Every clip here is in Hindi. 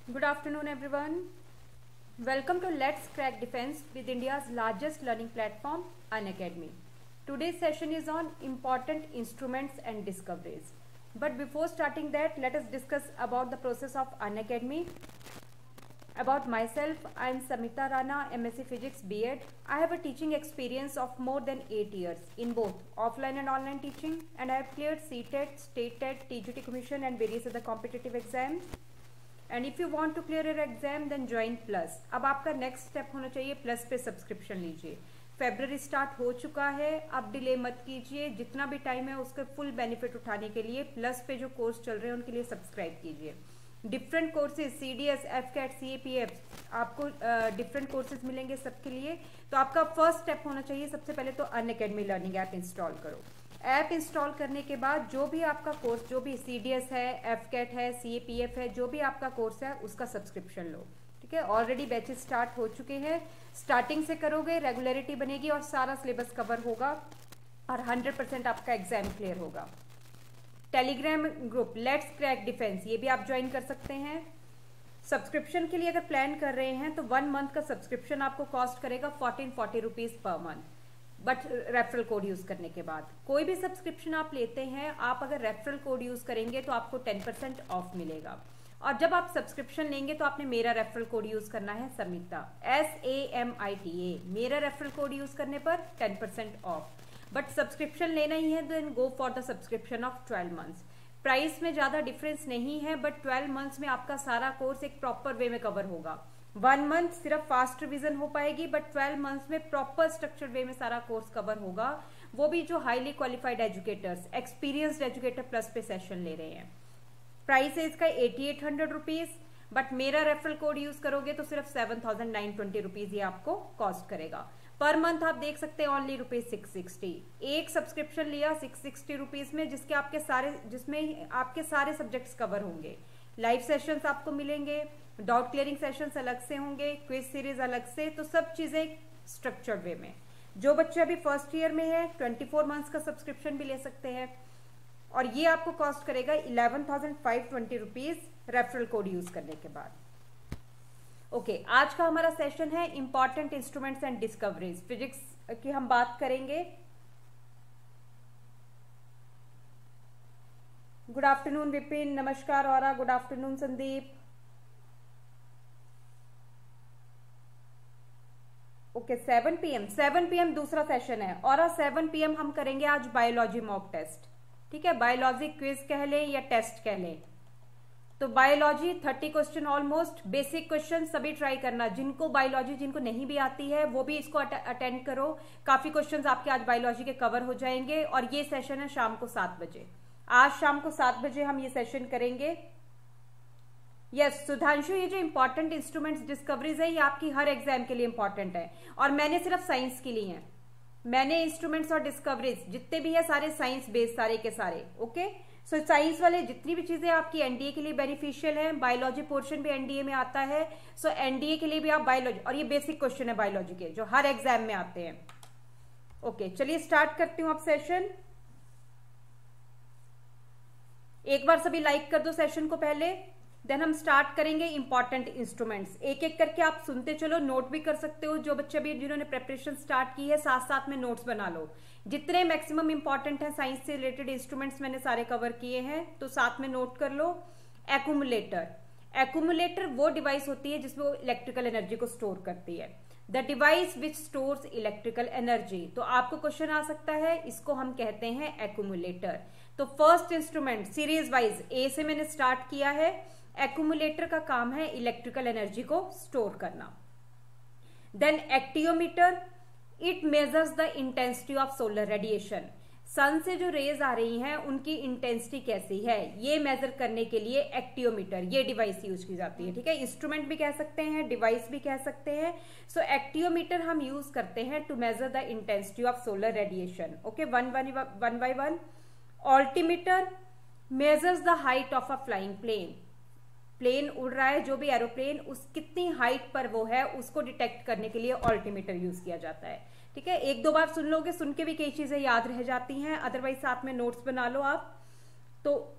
Good afternoon, everyone. Welcome to Let's Crack Defense with India's largest learning platform, Unacademy. Today's session is on important instruments and discoveries. But before starting that, let us discuss about the process of Unacademy. About myself, I am Samita Rana, MSc Physics B.Ed. I have a teaching experience of more than 8 years in both offline and online teaching, and I have cleared CTET, State TET, TGT Commission and various other competitive exams. And if you want to clear your exam then join plus. अब आपका नेक्स्ट स्टेप होना चाहिए प्लस पे सब्सक्रिप्शन लीजिए. फेब्रुअरी स्टार्ट हो चुका है, अब डिले मत कीजिए. जितना भी टाइम है उसके फुल बेनिफिट उठाने के लिए प्लस पे जो कोर्स चल रहे हैं उनके लिए सब्सक्राइब कीजिए. Different courses CDS, FCAT, CAPF, आपको डिफरेंट कोर्सेज मिलेंगे सबके लिए. तो आपका फर्स्ट स्टेप होना चाहिए सबसे पहले तो अनअकैडमी लर्निंग ऐप इंस्टॉल करो. ऐप इंस्टॉल करने के बाद जो भी आपका कोर्स, जो भी CDS है, FCAT है, CAPF है, जो भी आपका कोर्स है उसका सब्सक्रिप्शन लो. ठीक है, ऑलरेडी बैचेस स्टार्ट हो चुके हैं. स्टार्टिंग से करोगे, रेगुलरिटी बनेगी और सारा सिलेबस कवर होगा और 100% आपका एग्जाम क्लियर होगा. Telegram group let's crack defence, ये भी आप ज्वाइन कर सकते हैं. सब्सक्रिप्शन के लिए अगर प्लान कर रहे हैं तो 1 मंथ का सब्सक्रिप्शन आपको कॉस्ट करेगा 1440 rupees per month, but referral code use करने के बाद. कोई भी सब्सक्रिप्शन आप लेते हैं, आप अगर रेफरल कोड यूज करेंगे तो आपको 10% ऑफ मिलेगा. और जब आप सब्सक्रिप्शन लेंगे तो आपने मेरा रेफरल कोड यूज करना है, समिता, SAMITA. मेरा रेफरल कोड यूज करने पर 10% ऑफ. बट सब्सक्रिप्शन लेना ही है then go for the subscription of 12 months. Price में ज्यादा डिफरेंस नहीं है, बट 12 मंथ्स में आपका सारा कोर्स एक प्रॉपर वे में कवर होगा. 1 मंथ सिर्फ फास्ट रिवीजन हो पाएगी, बट 12 मंथ्स में प्रॉपर स्ट्रक्चर्ड वे में सारा कोर्स कवर होगा. वो भी जो highly qualified educators, experienced educator plus पे सेशन ले रहे हैं. प्राइस है इसका 8800 रुपीज, बट मेरा रेफरल कोड यूज करोगे तो सिर्फ 7920 रुपीज ये आपको कॉस्ट करेगा. पर मंथ आप देख सकते हैं ओनली ₹660. एक सब्सक्रिप्शन लिया 660 रुपीज में, जिसमें आपके सारे सब्जेक्ट्स कवर होंगे. लाइव सेशंस आपको मिलेंगे, डाउट क्लियरिंग सेशंस अलग से होंगे, क्विज सीरीज अलग से. तो सब चीजें स्ट्रक्चर्ड वे में. जो बच्चे अभी फर्स्ट ईयर में है 24 मंथ्स का सब्सक्रिप्शन भी ले सकते हैं, और ये आपको कॉस्ट करेगा 11,520 रुपीज रेफरल कोड यूज करने के बाद. ओके, आज का हमारा सेशन है important instruments and discoveries. Physics की हम बात करेंगे. गुड आफ्टरनून विपिन, नमस्कार औरा, good afternoon Sandeep. Okay, 7 PM दूसरा सेशन है और 7 PM हम करेंगे आज बायोलॉजी मॉक टेस्ट. ठीक है, बायोलॉजी क्विज कह लें या टेस्ट कह लें. तो biology 30 question almost. Basic question सभी ट्राई करना. जिनको बायोलॉजी जिनको नहीं भी आती है वो भी इसको अटेंड करो. काफी क्वेश्चंस आपके आज बायोलॉजी के कवर हो जाएंगे. और ये सेशन है शाम को 7 बजे. आज शाम को 7 बजे हम ये सेशन करेंगे. यस सुधांशु, ये जो इंपॉर्टेंट इंस्ट्रूमेंट्स डिस्कवरीज है ये आपकी हर एग्जाम के लिए इंपॉर्टेंट है, और मैंने सिर्फ साइंस के लिए हैं. मैंने इंस्ट्रूमेंट्स और डिस्कवरीज जितने भी है सारे साइंस बेस्ड, सारे के सारे. ओके, सो साइंस वाले जितनी भी चीजें आपकी एनडीए के लिए बेनिफिशियल है. बायोलॉजी पोर्शन भी एनडीए में आता है, सो एनडीए के लिए भी आप बायोलॉजी, और ये बेसिक क्वेश्चन है बायोलॉजी के जो हर एग्जाम में आते हैं. ओके, चलिए स्टार्ट करती हूँ अब सेशन. एक बार सभी लाइक कर दो सेशन को पहले, देन हम स्टार्ट करेंगे इंपॉर्टेंट इंस्ट्रूमेंट्स. एक एक करके आप सुनते चलो, नोट भी कर सकते हो. जो बच्चे भी जिन्होंने प्रिपरेशन स्टार्ट की है साथ साथ में नोट्स बना लो. जितने मैक्सिमम इंपॉर्टेंट है साइंस से रिलेटेड इंस्ट्रूमेंट्स मैंने सारे कवर किए हैं, तो साथ में नोट कर लो. एक्यूमुलेटर वो डिवाइस होती है जिसमें वो इलेक्ट्रिकल एनर्जी को स्टोर करती है. The device which stores electrical energy. तो आपको क्वेश्चन आ सकता है, इसको हम कहते हैं एक्यूमुलेटर. तो first instrument series wise A से मैंने स्टार्ट किया है. एक्यूमुलेटर का काम है इलेक्ट्रिकल एनर्जी को स्टोर करना. Then actinometer, it measures the intensity of solar radiation. Sun से जो रेज आ रही हैं उनकी इंटेंसिटी कैसी है ये मेजर करने के लिए एक्टियोमीटर ये डिवाइस यूज की जाती है. ठीक है, इंस्ट्रूमेंट भी कह सकते हैं, डिवाइस भी कह सकते हैं. सो एक्टियोमीटर हम यूज करते हैं to measure the intensity of solar radiation. Okay, one by one. Altimeter measures the height of a flying plane. Plane उड़ रहा है, जो भी एरोप्लेन, उस कितनी हाइट पर वो है उसको डिटेक्ट करने के लिए ऑल्टीमीटर यूज किया जाता है. ठीक है, 1-2 बार सुन लोगे, सुन के भी कई चीजें याद रह जाती हैं, अदरवाइज साथ में नोट्स बना लो आप. तो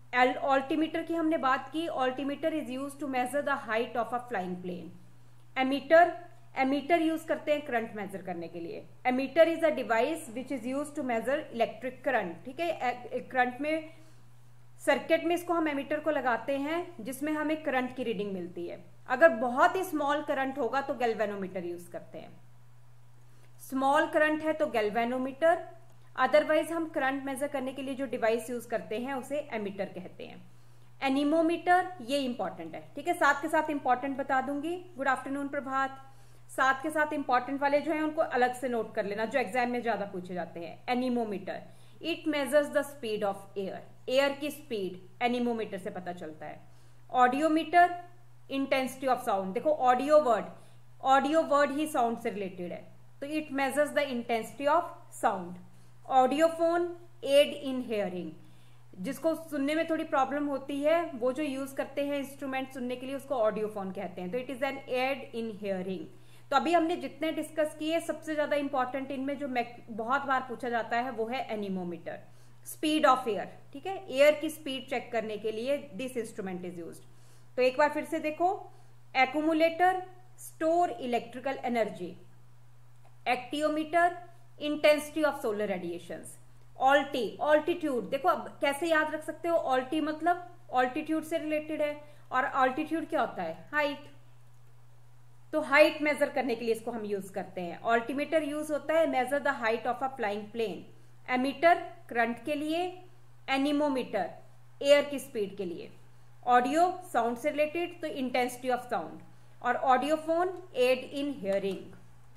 ऑल्टीमीटर की हमने बात की। Altimeter is use to measure the height of a flying plane. Ammeter use करते हैं करंट मेजर करने के लिए। Ammeter is a device which is use to measure electric current. ठीक है, करंट में सर्किट में इसको हम एमीटर को लगाते हैं जिसमें हमें करंट की रीडिंग मिलती है। अगर बहुत ही स्मॉल करंट होगा तो गैल्वेनोमीटर यूज करते हैं। स्मॉल करंट है तो गैल्वेनोमीटर, अदरवाइज हम करंट मेजर करने के लिए जो डिवाइस यूज करते हैं उसे एमीटर कहते हैं। एनीमोमीटर, ये इंपॉर्टेंट है। ठीक है, साथ के साथ इंपॉर्टेंट बता दूंगी। Good afternoon Prabhat. साथ के साथ इंपॉर्टेंट वाले जो है उनको अलग से नोट कर लेना, जो एग्जाम में ज्यादा पूछे जाते हैं। Anemometer, it measures the speed of air. Air की स्पीड एनीमोमीटर से पता चलता है। Audiometer, intensity of sound. देखो ऑडियो वर्ड ही साउंड से रिलेटेड है, तो it measures the intensity of sound. Audiophone, aid in hearing. जिसको सुनने में थोड़ी प्रॉब्लम होती है वो जो यूज करते हैं इंस्ट्रूमेंट सुनने के लिए उसको ऑडियोफोन कहते हैं। तो it is an aid in hearing. तो अभी हमने जितने डिस्कस किए सबसे ज्यादा इंपॉर्टेंट इनमें जो बहुत बार पूछा जाता है वो है एनीमोमीटर। स्पीड ऑफ एयर, ठीक है, एयर की स्पीड चेक करने के लिए दिस इंस्ट्रूमेंट इज यूज्ड। तो एक बार फिर से देखो, accumulator, store electrical energy. Actinometer, intensity of solar radiations. Altitude, देखो अब कैसे याद रख सकते हो, ऑल्टी मतलब ऑल्टीट्यूड से रिलेटेड है, और ऑल्टीट्यूड क्या होता है, हाइट। तो हाइट मेजर करने के लिए इसको हम यूज करते हैं। ऑल्टीमीटर यूज होता है measure the height of a flying plane. Ammeter current के लिए, एनीमोमीटर एयर की स्पीड के लिए। ऑडियो साउंड से रिलेटेड तो इंटेंसिटी ऑफ साउंड, और ऑडियोफोन एड इन हियरिंग।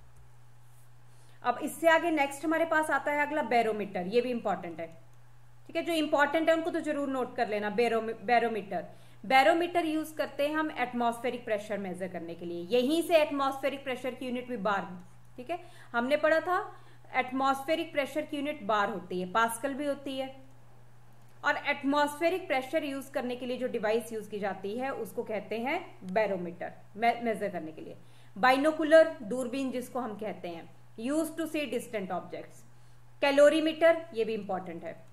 अब इससे आगे नेक्स्ट हमारे पास आता है अगला बैरोमीटर। ये भी इंपॉर्टेंट है। ठीक है, जो इंपॉर्टेंट है उनको तो जरूर नोट कर लेना। बैरोमीटर यूज करते हैं हम एटमॉस्फेरिक प्रेशर मेजर करने के लिए। यहीं से एटमॉस्फेरिक प्रेशर की यूनिट भी बार, ठीक है, हमने पढ़ा था एटमॉस्फेरिक प्रेशर की यूनिट बार होती है, पास्कल भी होती है। और एटमॉस्फेरिक प्रेशर यूज करने के लिए जो डिवाइस यूज की जाती है उसको कहते हैं बैरोमीटर, मेजर करने के लिए। बाइनोकुलर, दूरबीन जिसको हम कहते हैं, use to see distant objects. Calorimeter, ये भी इंपॉर्टेंट है।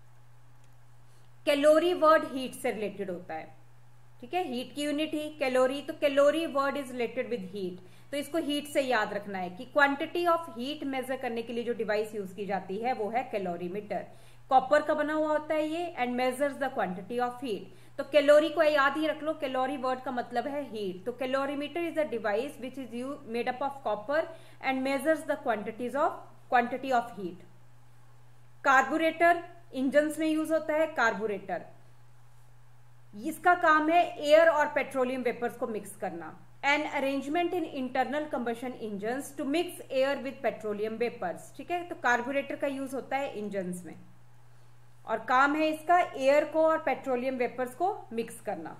कैलोरी वर्ड हीट से रिलेटेड होता है। ठीक है, हीट की यूनिट ही कैलोरी, तो calorie word is related with heat, तो इसको हीट से याद रखना है कि क्वांटिटी ऑफ हीट मेजर करने के लिए जो डिवाइस यूज की जाती है वो है कैलोरीमीटर। कॉपर का बना हुआ होता है ये, and measures the quantity of heat. तो कैलोरी को याद ही रख लो, कैलोरी वर्ड का मतलब है हीट। तो calorimeter is a device which is made up of copper and measures the quantity of heat. Carburettor, engines में यूज होता है कार्बोरेटर। इसका काम है एयर और पेट्रोलियम वेपर्स को मिक्स करना। An arrangement in internal combustion engines to mix air with petroleum vapours. ठीक है, तो कार्बोरेटर का यूज होता है इंजन्स में, और काम है इसका एयर को और पेट्रोलियम वेपर्स को मिक्स करना।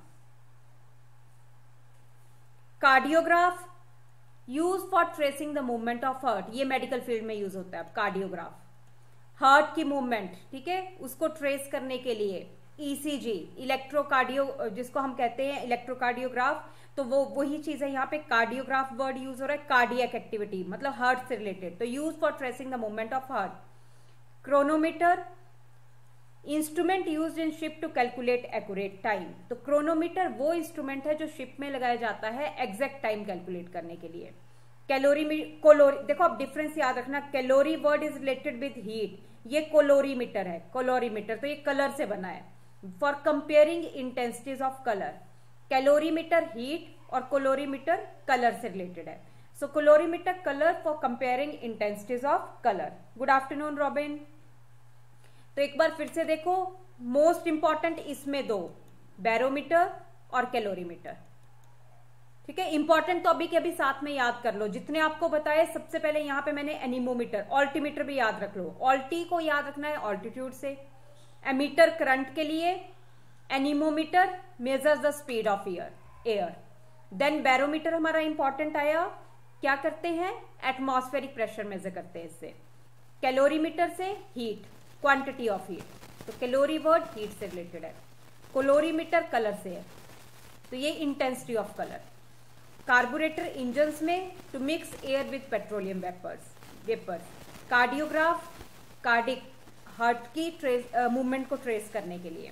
Cardiograph, use for tracing the movement of heart. ये मेडिकल फील्ड में यूज होता है। कार्डियोग्राफ हार्ट की मूवमेंट, ठीक है, उसको ट्रेस करने के लिए। ईसीजी, इलेक्ट्रोकार्डियो, जिसको हम कहते हैं इलेक्ट्रोकार्डियोग्राफ, तो वो वही चीज है। यहाँ पे कार्डियोग्राफ वर्ड यूज हो रहा है, कार्डियक एक्टिविटी मतलब हार्ट से रिलेटेड, तो use for tracing the movement of heart. Chronometer, instrument used in ship to calculate accurate time. तो क्रोनोमीटर वो इंस्ट्रूमेंट है जो शिप में लगाया जाता है एग्जैक्ट टाइम कैलकुलेट करने के लिए। कोलोरी, देखो अब डिफरेंस याद रखना, calorie word is related with heat, ये कोलोरीमीटर है। कोलोरीमीटर तो ये कलर से बना है, for comparing intensities of colour. Calorimeter heat और कोलोरीमीटर कलर से रिलेटेड है। So colorimeter colour for comparing intensities of colour. Good afternoon Robin. तो एक बार फिर से देखो, मोस्ट इंपॉर्टेंट इसमें दो, बैरोमीटर और कैलोरीमीटर। ठीक है, इंपॉर्टेंट तो अभी के अभी साथ में याद कर लो जितने आपको बताए। सबसे पहले यहां पे मैंने एनीमोमीटर, ऑल्टीमीटर भी याद रख लो। ऑल्टी को याद रखना है ऑल्टीट्यूड से। एमीटर करंट के लिए, anemometer measures the speed of air. Then barometer हमारा इंपॉर्टेंट आया, क्या करते हैं, एटमॉस्फेरिक प्रेशर मेजर करते हैं इससे। कैलोरीमीटर से हीट, क्वांटिटी ऑफ हीट, तो कैलोरी वर्ड हीट से रिलेटेड है। कोलोरीमीटर कलर से है, तो ये intensity of colour. Carburettor engines में to mix air with petroleum vapours. Cardiograph, cardiac heart की मूवमेंट को ट्रेस करने के लिए।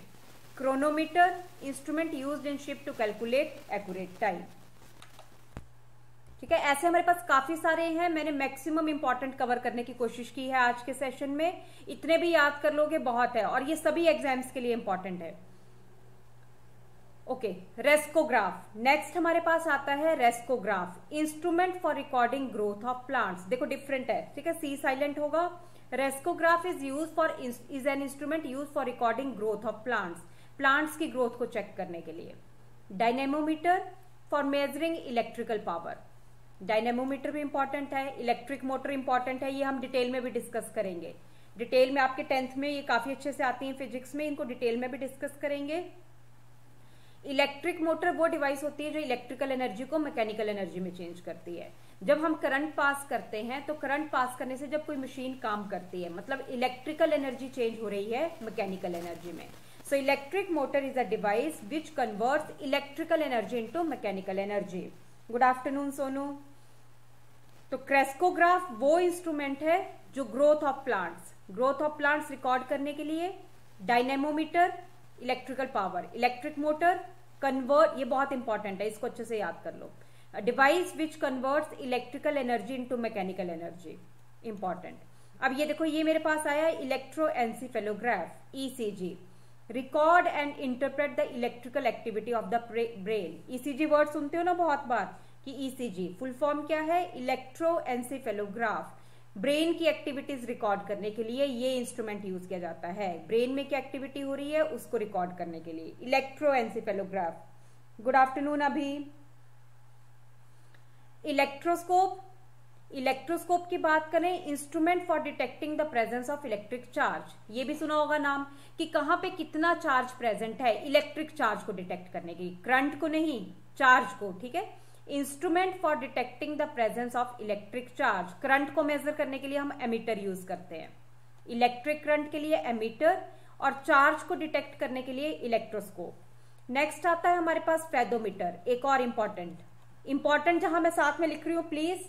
Chronometer, instrument used in ship to calculate accurate time. ठीक है, ऐसे हमारे पास काफी सारे हैं, मैंने मैक्सिमम इंपॉर्टेंट कवर करने की कोशिश की है आज के सेशन में। इतने भी याद कर लोगे बहुत है, और ये सभी एग्जाम्स के लिए इंपॉर्टेंट है। ओके, रेस्कोग्राफ नेक्स्ट हमारे पास आता है। Crescograph, instrument for recording growth of plants. देखो डिफरेंट है, ठीक है, सी साइलेंट होगा। Crescograph is an instrument use for recording growth of plants की ग्रोथ को चेक करने के लिए। Dynamometer for measuring electrical power. Dynamometer भी इंपॉर्टेंट है, इलेक्ट्रिक मोटर इंपॉर्टेंट है, ये हम डिटेल में भी डिस्कस करेंगे। डिटेल में आपके 10th में ये काफी अच्छे से आती है फिजिक्स में, इनको डिटेल में भी डिस्कस करेंगे। इलेक्ट्रिक मोटर वो डिवाइस होती है जो इलेक्ट्रिकल एनर्जी को मैकेनिकल एनर्जी में चेंज करती है। जब हम करंट पास करते हैं तो करंट पास करने से जब कोई मशीन काम करती है, मतलब इलेक्ट्रिकल एनर्जी चेंज हो रही है मैकेनिकल एनर्जी में। So electric motor is a device which converts electrical energy into mechanical energy. Good afternoon Sonu. तो क्रेस्कोग्राफ वो इंस्ट्रूमेंट है जो ग्रोथ ऑफ प्लांट्स रिकॉर्ड करने के लिए। Dynamometer electrical power, electric motor convert, ये बहुत इंपॉर्टेंट है, इसको अच्छे से याद कर लो। Device which converts electrical energy into mechanical energy, important. अब ये देखो, ये मेरे पास आया electroencephalograph, ECG, record and interpret the electrical activity of the brain. ECG word सुनते हो ना बहुत बार कि ईसीजी फुल फॉर्म क्या है, इलेक्ट्रोएन्सेफेलोग्राफ। ब्रेन की एक्टिविटीज रिकॉर्ड करने के लिए ये इंस्ट्रूमेंट यूज किया जाता है। ब्रेन में क्या एक्टिविटी हो रही है उसको रिकॉर्ड करने के लिए, electroencephalograph. Good afternoon Abhi. Electroscope की बात करें, instrument for detecting the presence of electric charge. ये भी सुना होगा नाम कि कहां पे कितना चार्ज प्रेजेंट है, इलेक्ट्रिक चार्ज को डिटेक्ट करने के लिए, करंट को नहीं, चार्ज को। ठीक है, instrument for detecting the presence of electric charge. Current को मेजर करने के लिए हम एमीटर यूज करते हैं, इलेक्ट्रिक करंट के लिए एमीटर, और चार्ज को डिटेक्ट करने के लिए इलेक्ट्रोस्कोप। नेक्स्ट आता है हमारे पास फेदोमीटर, एक और इंपॉर्टेंट जहां मैं साथ में लिख रही हूं प्लीज,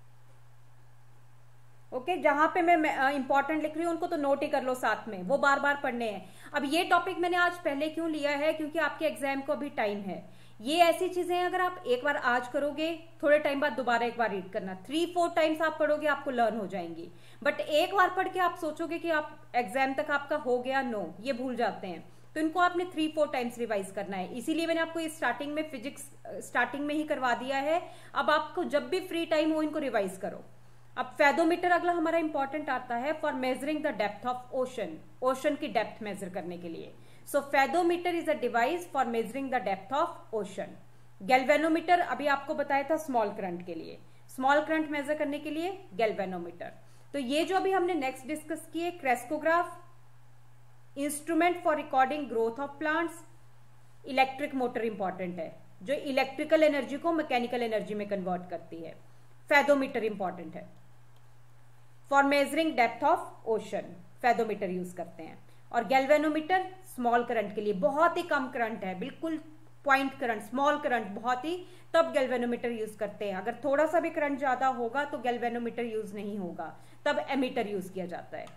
ओके, जहां पे मैं इंपॉर्टेंट लिख रही हूं उनको तो नोट ही कर लो साथ में, वो बार बार पढ़ने हैं। अब ये टॉपिक मैंने आज पहले क्यों लिया है, क्योंकि आपके एग्जाम को अभी टाइम है। ये ऐसी चीजें हैं, अगर आप एक बार आज करोगे, थोड़े टाइम बाद दोबारा एक बार रीड करना, 3-4 टाइम्स आप पढ़ोगे आपको लर्न हो जाएंगी। बट एक बार पढ़ के आप सोचोगे कि आप एग्जाम तक आपका हो गया, नो, ये भूल जाते हैं। तो इनको आपने 3-4 टाइम्स रिवाइज करना है। इसीलिए मैंने आपको स्टार्टिंग में फिजिक्स स्टार्टिंग में ही करवा दिया है। अब आपको जब भी फ्री टाइम हो इनको रिवाइज करो। अब फेदोमीटर अगला हमारा इंपॉर्टेंट आता है for measuring the depth of ocean की डेप्थ मेजर करने के लिए। So fathometer is a device for measuring the depth of ocean. Galvanometer अभी आपको बताया था स्मॉल करंट के लिए, स्मॉल करंट मेजर करने के लिए गैल्वेनोमीटर। तो ये जो अभी हमने नेक्स्ट डिस्कस किए, crescograph, instrument for recording growth of plants, electric motor important है जो इलेक्ट्रिकल एनर्जी को मैकेनिकल एनर्जी में कन्वर्ट करती है। फेदोमीटर इंपॉर्टेंट है for measuring depth of ocean, fathometer use करते हैं। और गैल्वेनोमीटर स्मॉल करंट के लिए, बहुत ही कम करंट है, बिल्कुल पॉइंट करंट, स्मॉल करंट बहुत ही, तब गैल्वेनोमीटर यूज करते हैं। अगर थोड़ा सा भी करंट ज्यादा होगा तो गैल्वेनोमीटर यूज नहीं होगा, तब एमीटर यूज किया जाता है।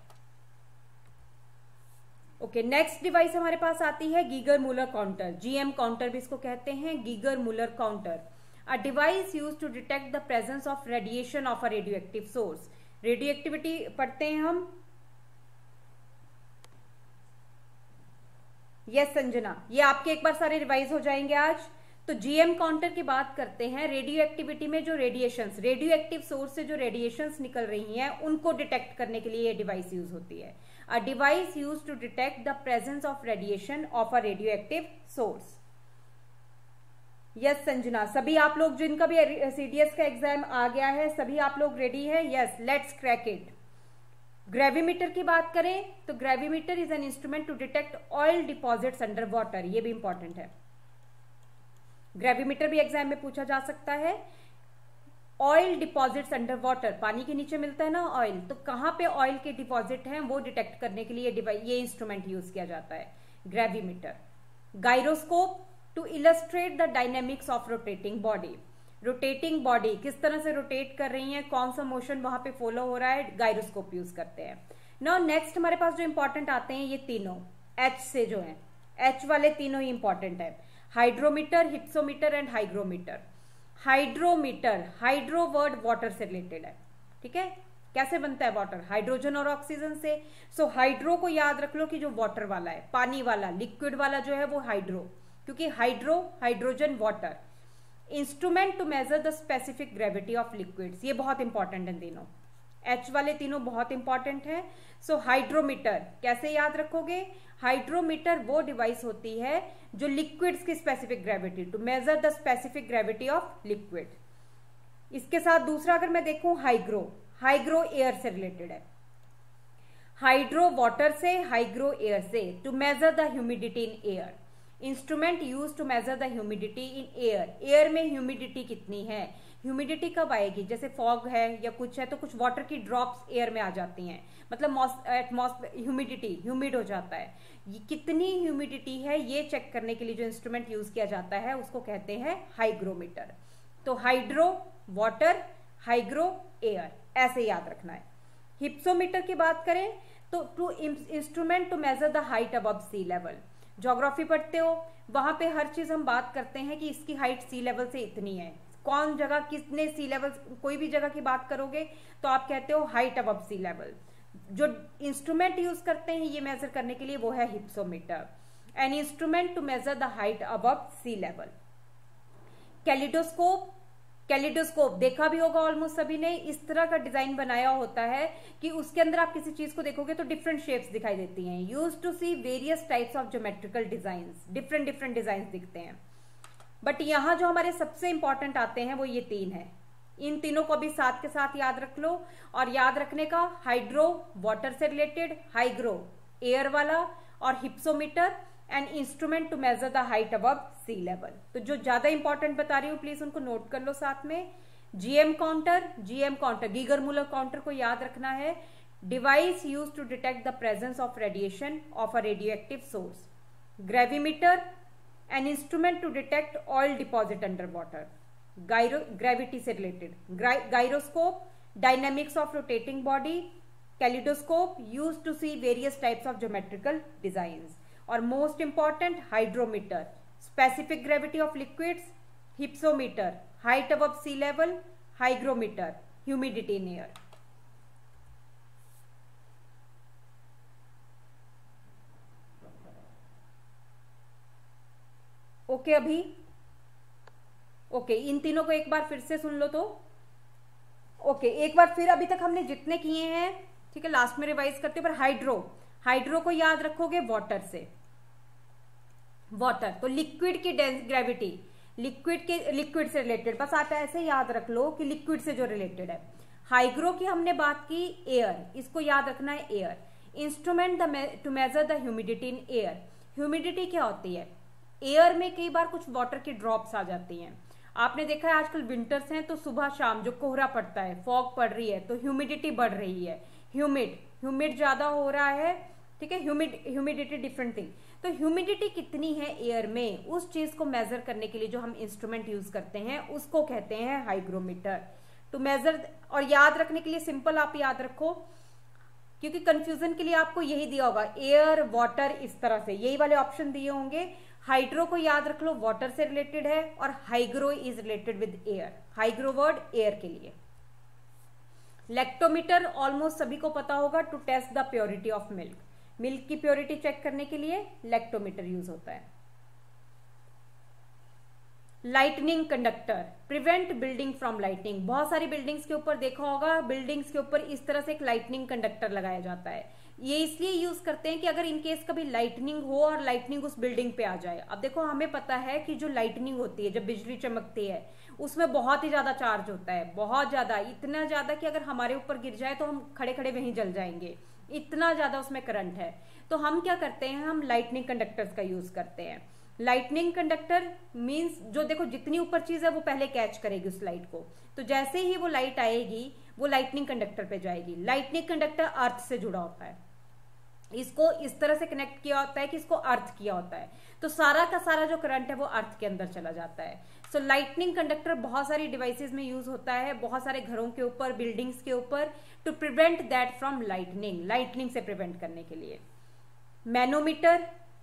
ओके, नेक्स्ट डिवाइस हमारे पास आती है Geiger Muller counter, GM counter भी इसको कहते हैं, Geiger Muller counter. A device use to detect the presence of radiation of a radio active source. Radio activity पढ़ते हैं हम, यस संजना, ये आपके एक बार सारे रिवाइज हो जाएंगे आज। तो जीएम काउंटर की बात करते हैं, रेडियो एक्टिविटी में जो रेडिएशंस, रेडियो एक्टिव सोर्स से जो रेडिएशंस निकल रही हैं उनको डिटेक्ट करने के लिए ये डिवाइस यूज होती है। A device use to detect the presence of radiation of a radio active source. Yes Sanjana, सभी आप लोग जिनका भी सीडीएस का एग्जाम आ गया है, सभी आप लोग रेडी है? Yes, let's crack it. Gravimeter की बात करें तो gravimeter is an instrument to detect oil deposits under water, ये भी इंपॉर्टेंट है। ग्रेविमीटर भी एग्जाम में पूछा जा सकता है। ऑयल डिपॉजिट्स अंडर वाटर, पानी के नीचे मिलता है ना ऑयल, तो कहां पे ऑयल के डिपॉजिट हैं वो डिटेक्ट करने के लिए ये इंस्ट्रूमेंट यूज किया जाता है, gravimeter. Gyroscope to illustrate the dynamics of rotating body, rotating body किस तरह से रोटेट कर रही है, कौन सा मोशन वहां पे फॉलो हो रहा है, गायरोस्कोप यूज करते हैं। नाउ नेक्स्ट हमारे पास जो इंपॉर्टेंट आते हैं ये तीनों, एच से जो है, एच वाले तीनों ही इंपॉर्टेंट है, hydrometer, hypsometer and hygrometer. Hydrometer, hydro word water से रिलेटेड है, ठीक है। कैसे बनता है वाटर? हाइड्रोजन और ऑक्सीजन से। सो हाइड्रो को याद रख लो कि जो वाटर वाला है, पानी वाला, लिक्विड वाला जो है वो हाइड्रो, क्योंकि hydro, hydrogen, water. Instrument to measure the specific gravity of liquids, ये बहुत इंपॉर्टेंट है तीनों, एच वाले तीनों बहुत इंपॉर्टेंट है। सो हाइड्रोमीटर कैसे याद रखोगे? हाइड्रोमीटर वो डिवाइस होती है जो लिक्विड्स की specific gravity, to measure the specific gravity of liquid. इसके साथ दूसरा अगर मैं देखूं हाइग्रो, हाइग्रो एयर से रिलेटेड है, हाइड्रो वाटर से, हाइग्रो एयर से, to measure the humidity in air. Instrument use to measure the humidity in air, air में ह्यूमिडिटी कितनी है, ह्यूमिडिटी कब आएगी, जैसे फॉग है या कुछ है तो कुछ वाटर की ड्रॉप्स एयर में आ जाती हैं, मतलब एटमॉस्फेयर ह्यूमिडिटी, ह्यूमिड हो जाता है। कितनी ह्यूमिडिटी है ये चेक करने के लिए जो इंस्ट्रूमेंट यूज किया जाता है उसको कहते हैं हाइग्रोमीटर। तो हाइड्रो वाटर, हाइग्रो एयर, ऐसे याद रखना है। हिप्सोमीटर की बात करें तो to instrument to measure the height above sea level. Geography पढ़ते हो, वहां पे हर चीज हम बात करते हैं कि इसकी हाइट सी लेवल से इतनी है, कौन जगह कितने सी लेवल, कोई भी जगह की बात करोगे तो आप कहते हो हाइट अबव सी लेवल। जो इंस्ट्रूमेंट यूज करते हैं ये मेजर करने के लिए वो है hypsometer, an instrument to measure the height above sea level. Kaleidoscope, kaleidoscope देखा भी होगा ऑलमोस्ट सभी ने, इस तरह का डिजाइन बनाया होता है कि उसके अंदर आप किसी चीज को देखोगे तो डिफरेंट शेप्स दिखाई देती हैं। Use to see various types of geometrical designs, different different design दिखते हैं। बट यहाँ जो हमारे सबसे इंपॉर्टेंट आते हैं वो ये तीन है, इन तीनों को भी साथ के साथ याद रख लो। और याद रखने का, हाइड्रो वाटर से रिलेटेड, हाइग्रो एयर वाला, और hypsometer and instrument to measure the height above sea level. तो जो ज्यादा इंपॉर्टेंट बता रही हूँ प्लीज उनको नोट कर लो साथ में। G M counter, GM counter Geiger Muller counter को याद रखना है, device use to detect the presence of radiation of a radio active source. Gravimeter, an instrument to detect oil deposit under water, gravity से related. Gyroscope, dynamics of rotating body. Kaleidoscope, use to see various types of geometrical designs. और most important hydrometer, specific gravity of liquids. Hypsometer, height above sea level. Hygrometer, humidity in air. Okay अभी ओके, इन तीनों को एक बार फिर से सुन लो तो ओके, एक बार फिर अभी तक हमने जितने किए हैं, ठीक है, लास्ट में रिवाइज करते हैं। पर हाइड्रो, हाइड्रो को याद रखोगे वाटर से, वाटर तो लिक्विड की ग्रेविटी, लिक्विड से रिलेटेड, बस आप ऐसे याद रख लो कि लिक्विड से जो रिलेटेड है। हाइग्रो की हमने बात की एयर, इसको याद रखना है air. Instrument to measure the humidity in air, humidity क्या होती है? एयर में कई बार कुछ वाटर की ड्रॉप्स आ जाती हैं। आपने देखा है आजकल विंटर्स हैं तो सुबह शाम जो कोहरा पड़ता है, फॉग पड़ रही है तो ह्यूमिडिटी बढ़ रही है, ह्यूमिड ज्यादा हो रहा है, ठीक है, ह्यूमिडिटी डिफरेंट थिंग। तो ह्यूमिडिटी कितनी है एयर में, उस चीज को मेजर करने के लिए जो हम इंस्ट्रूमेंट यूज करते हैं उसको कहते हैं हाइग्रोमीटर। टू मेजर, और याद रखने के लिए सिंपल आप याद रखो, क्योंकि कंफ्यूजन के लिए आपको यही दिया होगा, एयर वाटर, इस तरह से यही वाले ऑप्शन दिए होंगे। हाइड्रो को याद रख लो, वाटर से रिलेटेड है, और hygro is related with air, hygro word air के लिए। लैक्टोमीटर ऑलमोस्ट सभी को पता होगा, to test the purity of milk, milk की प्योरिटी चेक करने के लिए लैक्टोमीटर यूज होता है। Lightning conductor, prevent building from lightning, बहुत सारी बिल्डिंग्स के ऊपर देखा होगा, बिल्डिंग्स के ऊपर इस तरह से एक लाइटनिंग कंडक्टर लगाया जाता है। ये इसलिए यूज करते हैं कि अगर इनकेस कभी लाइटनिंग हो और लाइटनिंग उस बिल्डिंग पे आ जाए। अब देखो हमें पता है कि जो लाइटनिंग होती है, जब बिजली चमकती है, उसमें बहुत ही ज्यादा चार्ज होता है, बहुत ज्यादा, इतना ज्यादा कि अगर हमारे ऊपर गिर जाए तो हम खड़े खड़े वहीं जल जाएंगे, इतना ज्यादा उसमें करंट है। तो हम क्या करते हैं, हम लाइटनिंग कंडक्टर्स का यूज करते हैं। लाइटनिंग कंडक्टर मींस जो देखो जितनी ऊपर चीज है वो पहले कैच करेगी उस लाइट को, तो जैसे ही वो लाइट आएगी वो लाइटनिंग कंडक्टर पे जाएगी। लाइटनिंग कंडक्टर अर्थ से जुड़ा होता है, इसको इस तरह से कनेक्ट किया होता है कि इसको अर्थ किया होता है, तो सारा का सारा जो करंट है वो अर्थ के अंदर चला जाता है। सो लाइटनिंग कंडक्टर बहुत सारी डिवाइसेस में यूज होता है, बहुत सारे घरों के ऊपर, बिल्डिंग्स के ऊपर, to prevent that from lightning, lightning से प्रिवेंट करने के लिए। मैनोमीटर,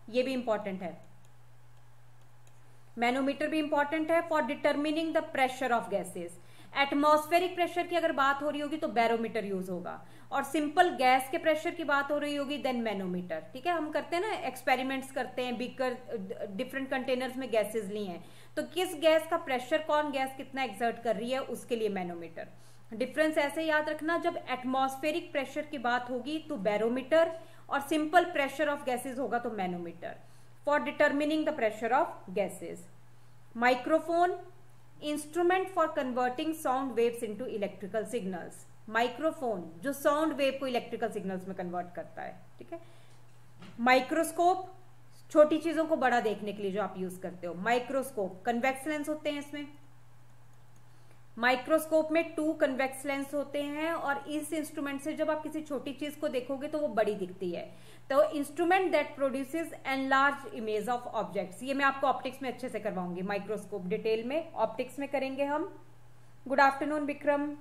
ये भी इंपॉर्टेंट है। मैनोमीटर भी इंपॉर्टेंट है for determining the pressure of gases. Atmospheric pressure की अगर बात हो रही होगी तो बैरोमीटर यूज होगा, और सिंपल गैस के प्रेशर की बात हो रही होगी देन मैनोमीटर। ठीक है, हम करते हैं ना एक्सपेरिमेंट्स करते हैं, बीकर डिफरेंट कंटेनर्स में गैसेस ली हैं, तो किस गैस का प्रेशर कौन गैस कितना एक्सर्ट कर रही है उसके लिए मैनोमीटर। डिफरेंस ऐसे याद रखना, जब एटमॉस्फेरिक प्रेशर की बात होगी तो बैरोमीटर, और सिंपल प्रेशर ऑफ गैसेस होगा तो manometer for determining the pressure of gases. Microphone, instrument for converting sound waves into electrical signals. Microphone जो साउंड वेव को इलेक्ट्रिकल सिग्नल्स में कन्वर्ट करता है। ठीक है। माइक्रोस्कोप, छोटी चीजों को बड़ा देखने के लिए जो आप यूज करते हो। माइक्रोस्कोप, कन्वेक्स लेंस होते हैं इसमें। माइक्रोस्कोप में 2 कन्वेक्स लेंस होते हैं, और इस इंस्ट्रूमेंट से जब आप किसी छोटी चीज को देखोगे तो वो बड़ी दिखती है। तो instrument that produces enlarge image of objects, ये मैं आपको ऑप्टिक्स में अच्छे से करवाऊंगी। माइक्रोस्कोप डिटेल में ऑप्टिक्स में करेंगे हम। Good afternoon Vikram.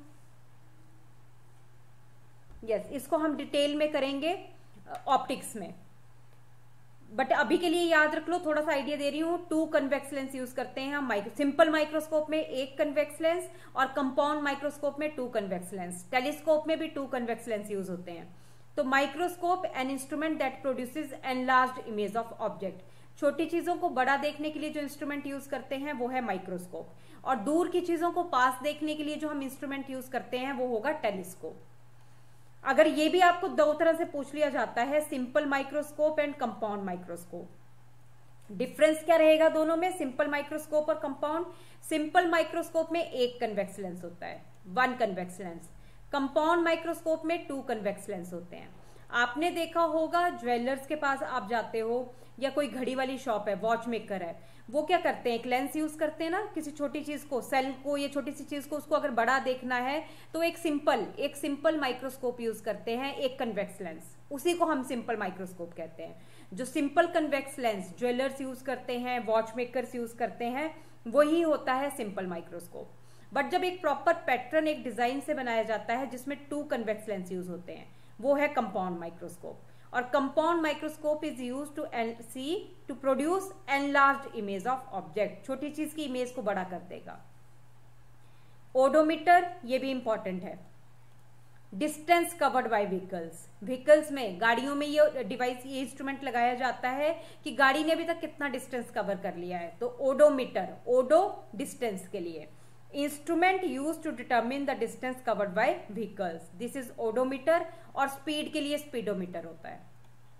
यस, इसको हम डिटेल में करेंगे ऑप्टिक्स में, बट अभी के लिए याद रख लो, थोड़ा सा आइडिया दे रही हूं। 2 कन्वेक्स लेंस यूज करते हैं हम। सिंपल माइक्रोस्कोप में 1 कन्वेक्स लेंस, और कंपाउंड माइक्रोस्कोप में 2 कन्वेक्स लेंस। टेलीस्कोप में भी 2 कन्वेक्स लेंस यूज होते हैं। तो microscope an instrument that produces enlarged image of object. छोटी चीजों को बड़ा देखने के लिए जो इंस्ट्रूमेंट यूज करते हैं वो है माइक्रोस्कोप, और दूर की चीजों को पास देखने के लिए जो हम इंस्ट्रूमेंट यूज करते हैं वो होगा टेलीस्कोप। अगर ये भी आपको 2 तरह से पूछ लिया जाता है, simple microscope and compound microscope, difference क्या रहेगा दोनों में, सिंपल माइक्रोस्कोप और कंपाउंड। सिंपल माइक्रोस्कोप में 1 कन्वेक्स लेंस होता है, 1 कन्वेक्स लेंस। कंपाउंड माइक्रोस्कोप में 2 कन्वेक्स लेंस होते हैं। आपने देखा होगा ज्वेलर्स के पास आप जाते हो, या कोई घड़ी वाली शॉप है, वॉच मेकर है, वो क्या करते हैं, एक लेंस यूज करते हैं ना, किसी छोटी चीज को, सेल को, ये छोटी सी चीज को, उसको अगर बड़ा देखना है तो एक सिंपल माइक्रोस्कोप यूज करते हैं, 1 कन्वेक्स लेंस, उसी को हम सिंपल माइक्रोस्कोप कहते हैं। जो simple convex lens jewellers use करते हैं, वॉच मेकर्स यूज करते हैं, वही होता है सिंपल माइक्रोस्कोप। बट जब एक प्रॉपर पैटर्न, एक डिजाइन से बनाया जाता है जिसमें 2 कन्वेक्स लेंस यूज होते हैं, वो है कंपाउंड माइक्रोस्कोप। और compound microscope is use to produce enlarged image of object, छोटी चीज की इमेज को बड़ा कर देगा। ओडोमीटर, ये भी इंपॉर्टेंट है। डिस्टेंस कवर्ड बाय व्हीकल्स में, गाड़ियों में ये डिवाइस, ये इंस्ट्रूमेंट लगाया जाता है कि गाड़ी ने अभी तक कितना डिस्टेंस कवर कर लिया है। तो ओडोमीटर, ओडो डिस्टेंस के लिए, instrument use to determine the distance covered by vehicles, this is odometer. और स्पीड के लिए स्पीडोमीटर होता है।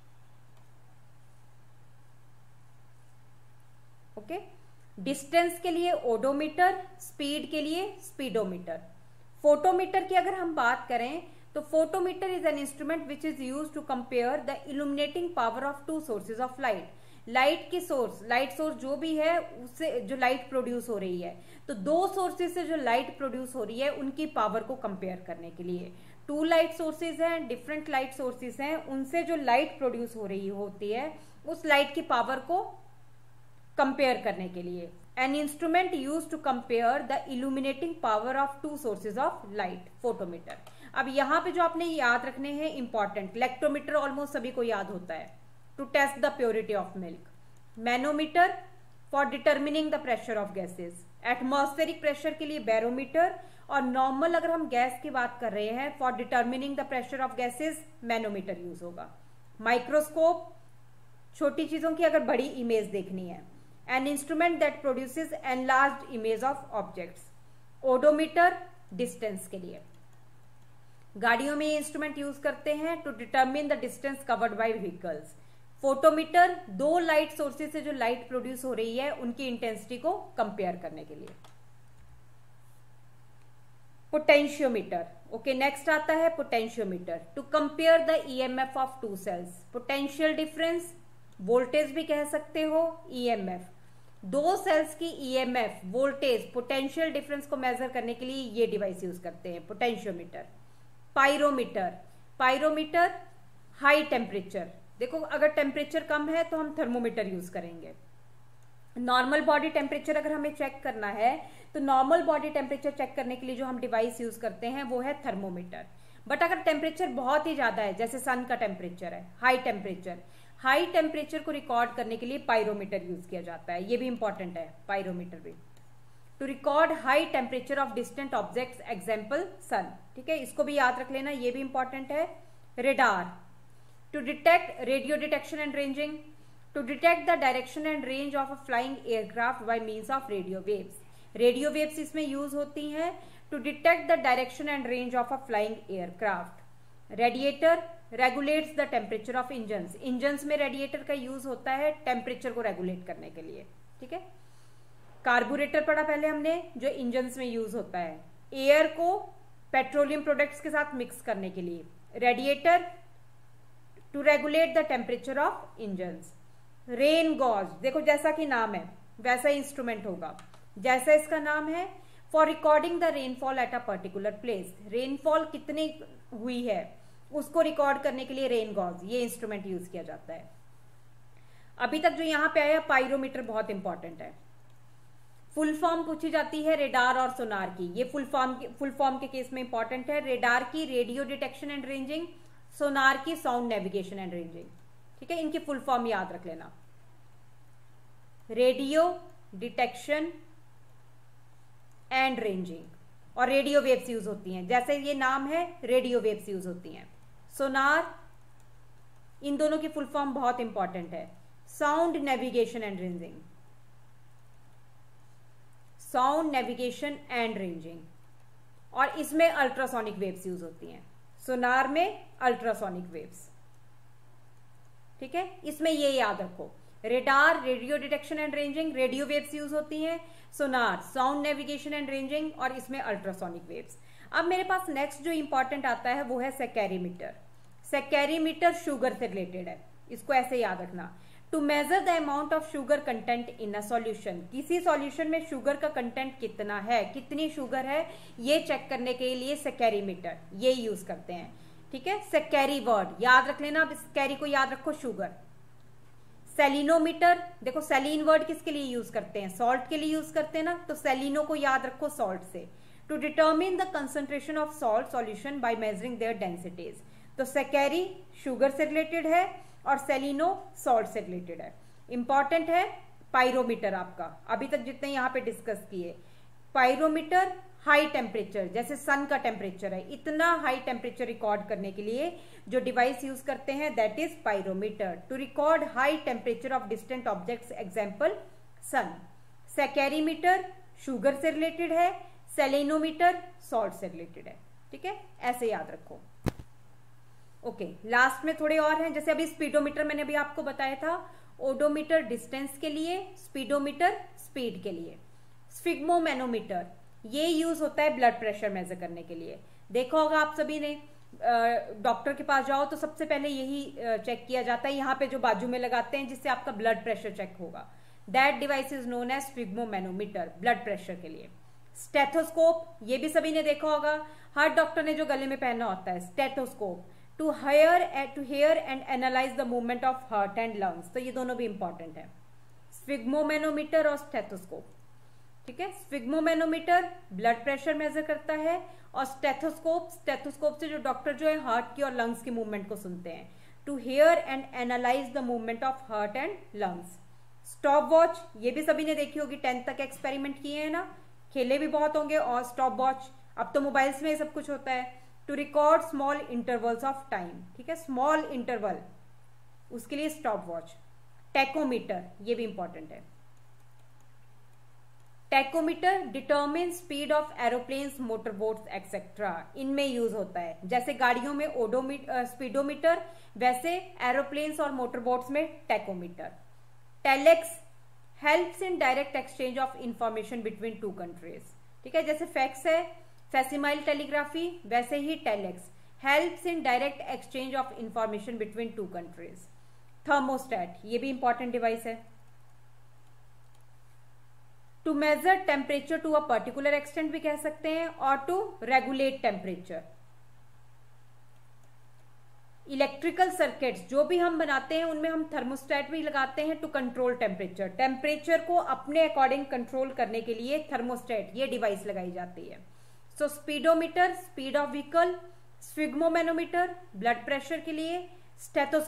ओके, डिस्टेंस के लिए ओडोमीटर, स्पीड के लिए स्पीडोमीटर। फोटोमीटर की अगर हम बात करें तो photometer is an instrument which is use to compare the illuminating power of 2 sources of light. Light source जो भी है उससे जो लाइट प्रोड्यूस हो रही है, तो 2 सोर्सेज से जो लाइट प्रोड्यूस हो रही है उनकी पावर को कंपेयर करने के लिए। 2 लाइट सोर्सेज हैं, डिफरेंट लाइट सोर्सेज हैं, उनसे जो लाइट प्रोड्यूस हो रही होती है उस लाइट की पावर को कंपेयर करने के लिए। An instrument use to compare the illuminating power of 2 sources of light, photometer. अब यहां पे जो आपने याद रखने हैं इंपॉर्टेंट, इलेक्ट्रोमीटर ऑलमोस्ट सभी को याद होता है, to test the purity of milk. Manometer for determining the pressure of gases. Atmospheric pressure के लिए बैरोमीटर, और नॉर्मल अगर हम गैस की बात कर रहे हैं for determining the pressure of gases, manometer use होगा। माइक्रोस्कोप, छोटी चीजों की अगर बड़ी इमेज देखनी है। An instrument that produces enlarged image of objects. Odometer, distance के लिए। गाड़ियों में ये इंस्ट्रूमेंट यूज करते हैं to determine the distance covered by vehicles. Photometer, 2 light sources से जो लाइट प्रोड्यूस हो रही है उनकी इंटेंसिटी को कंपेयर करने के लिए। पोटेंशियोमीटर, ओके, नेक्स्ट आता है potentiometer, to compare the E M F of 2 cells. Potential difference, voltage भी कह सकते हो, ईएमएफ, 2 सेल्स की ईएमएफ, वोल्टेज, पोटेंशियल डिफरेंस को मेजर करने के लिए ये डिवाइस यूज करते हैं, पोटेंशियोमीटर। पायरोमीटर, हाई टेम्परेचर, देखो अगर टेम्परेचर कम है तो हम थर्मोमीटर यूज करेंगे। नॉर्मल बॉडी टेम्परेचर अगर हमें चेक करना है तो नॉर्मल बॉडी टेम्परेचर चेक करने के लिए जो हम डिवाइस यूज करते हैं वो है थर्मोमीटर। बट अगर टेम्परेचर बहुत ही ज्यादा है, जैसे सन का टेम्परेचर है, हाई टेम्परेचर को रिकॉर्ड करने के लिए पायरोमीटर यूज किया जाता है, ये भी इंपॉर्टेंट है पायरोमीटर भी। To record high temperature of distant objects, example sun, ठीक है, इसको भी याद रख लेना, ये भी इंपॉर्टेंट है। Radar, to detect radio detection and ranging, to detect the direction and range of a flying aircraft by means of radio waves. Radio waves इसमें यूज होती हैं to detect the direction and range of a flying aircraft. Radiator regulates the temperature of engines, engines में रेडिएटर का यूज होता है टेम्परेचर को रेगुलेट करने के लिए, ठीक है। कार्बोरेटर पढ़ा पहले हमने, जो इंजन्स में यूज होता है एयर को पेट्रोलियम प्रोडक्ट्स के साथ मिक्स करने के लिए। Radiator to regulate the temperature of engines. Rain gauge, देखो जैसा कि नाम है वैसा इंस्ट्रूमेंट होगा, जैसा इसका नाम है, for recording the rainfall at a particular place, rainfall कितनी हुई है उसको रिकॉर्ड करने के लिए रेन गॉज, ये इंस्ट्रूमेंट यूज किया जाता है। अभी तक जो यहां पे आया पायरोमीटर बहुत इंपॉर्टेंट है। फुल फॉर्म पूछी जाती है रेडार और सोनार की, ये फुल फॉर्म के केस में इंपॉर्टेंट है। रेडार की radio detection and ranging, sonar की साउंड नेविगेशन एंड रेंजिंग, ठीक है, इनकी फुल फॉर्म याद रख लेना। रेडियो डिटेक्शन एंड रेंजिंग, और रेडियो वेव्स यूज होती हैं, जैसे ये नाम है रेडियो वेव्स यूज होती हैं। सोनार, इन दोनों की फुल फॉर्म बहुत इंपॉर्टेंट है, sound navigation and ranging, sound navigation and ranging, और इसमें अल्ट्रासोनिक वेव्स यूज होती हैं, सोनार में अल्ट्रासोनिक वेव्स, ठीक है, इसमें ये याद रखो। Radar radio detection and ranging, radio waves use होती हैं, sonar sound navigation and ranging, और इसमें अल्ट्रासोनिक वेव्स। अब मेरे पास नेक्स्ट जो इंपॉर्टेंट आता है वो है सेकेरीमीटर। सेकेरीमीटर शुगर से रिलेटेड है, इसको ऐसे याद रखना। To measure the amount of sugar content in a solution, किसी सॉल्यूशन में शुगर का कंटेंट कितना है, कितनी शुगर है, ये चेक करने के लिए सेकेरीमीटर ये यूज करते हैं, ठीक है। सेकेरी वर्ड याद रख लेना, अब सेकेरी को याद रखो शुगर। सेलिनोमीटर, देखो सेलिन वर्ड किसके लिए यूज करते हैं, सॉल्ट के लिए यूज करते हैं ना, तो सेलिनो को याद रखो सॉल्ट से। To determine the concentration of salt solution by measuring their densities, तो सेकेरी शुगर से रिलेटेड है और सेलिनो सॉल्ट से रिलेटेड है। इंपॉर्टेंट है पायरोमीटर आपका, अभी तक जितने यहां पे डिस्कस किए। पायरोमीटर हाई टेम्परेचर, जैसे सन का टेम्परेचर है, इतना हाई टेम्परेचर रिकॉर्ड करने के लिए जो डिवाइस यूज करते हैं that is pyrometer. To record high temperature of distant objects, example sun. Saccharimeter sugar से रिलेटेड है, सेलेनोमीटर सॉल्ट से रिलेटेड है, ठीक है, ऐसे याद रखो। ओके, लास्ट में थोड़े और हैं, जैसे अभी स्पीडोमीटर मैंने अभी आपको बताया था, ओडोमीटर डिस्टेंस के लिए, स्पीडोमीटर स्पीड के लिए। स्फिग्मोमैनोमीटर ये यूज होता है ब्लड प्रेशर मेजर करने के लिए। देखा होगा आप सभी ने, डॉक्टर के पास जाओ तो सबसे पहले यही चेक किया जाता है, यहाँ पे जो बाजू में लगाते हैं जिससे आपका ब्लड प्रेशर चेक होगा। That device is known as sphygmomanometer, blood pressure के लिए। स्टेथोस्कोप ये भी सभी ने देखा होगा, हर डॉक्टर ने जो गले में पहना होता है stethoscope, to hear and analyse the movement of heart and lungs, तो ये दोनों भी इंपॉर्टेंट है, स्फिग्मोमैनोमीटर और स्टेथोस्कोप, ठीक है। स्फिग्मोमैनोमीटर ब्लड प्रेशर मेजर करता है, और स्टेथोस्कोप से जो डॉक्टर जो है हार्ट की और लंग्स की मूवमेंट को सुनते हैं। To hear and analyse the movement of heart and lungs. Stop watch ये भी सभी ने देखी होगी, 10th तक एक्सपेरिमेंट किए हैं ना, खेले भी बहुत होंगे। और स्टॉप वॉच अब तो मोबाइल्स में सब कुछ होता है। To record small intervals of time, ठीक है, स्मॉल इंटरवल, उसके लिए स्टॉप वॉच। टैकोमीटर ये भी इंपॉर्टेंट है। Tachometer determine speed of aeroplanes, motorboats etcetera, इनमें यूज होता है। जैसे गाड़ियों में स्पीडोमीटर, वैसे एरोप्लेन्स और मोटरबोट्स में tachometer. Telex helps in direct exchange of information between two countries, ठीक है, जैसे फैक्स है, फैसिमाइल टेलीग्राफी, वैसे ही telex helps in direct exchange of information between two countries. Thermostat ये भी इंपॉर्टेंट डिवाइस है। To measure temperature to a particular extent भी कह सकते हैं, और to regulate temperature. Electrical circuits जो भी हम बनाते हैं उनमें हम थर्मोस्टेट भी लगाते हैं टू कंट्रोल टेम्परेचर, टेम्परेचर को अपने अकॉर्डिंग कंट्रोल करने के लिए थर्मोस्टेट ये डिवाइस लगाई जाती है। So speedometer speed of vehicle, sphygmomanometer blood pressure के लिए, stethoscope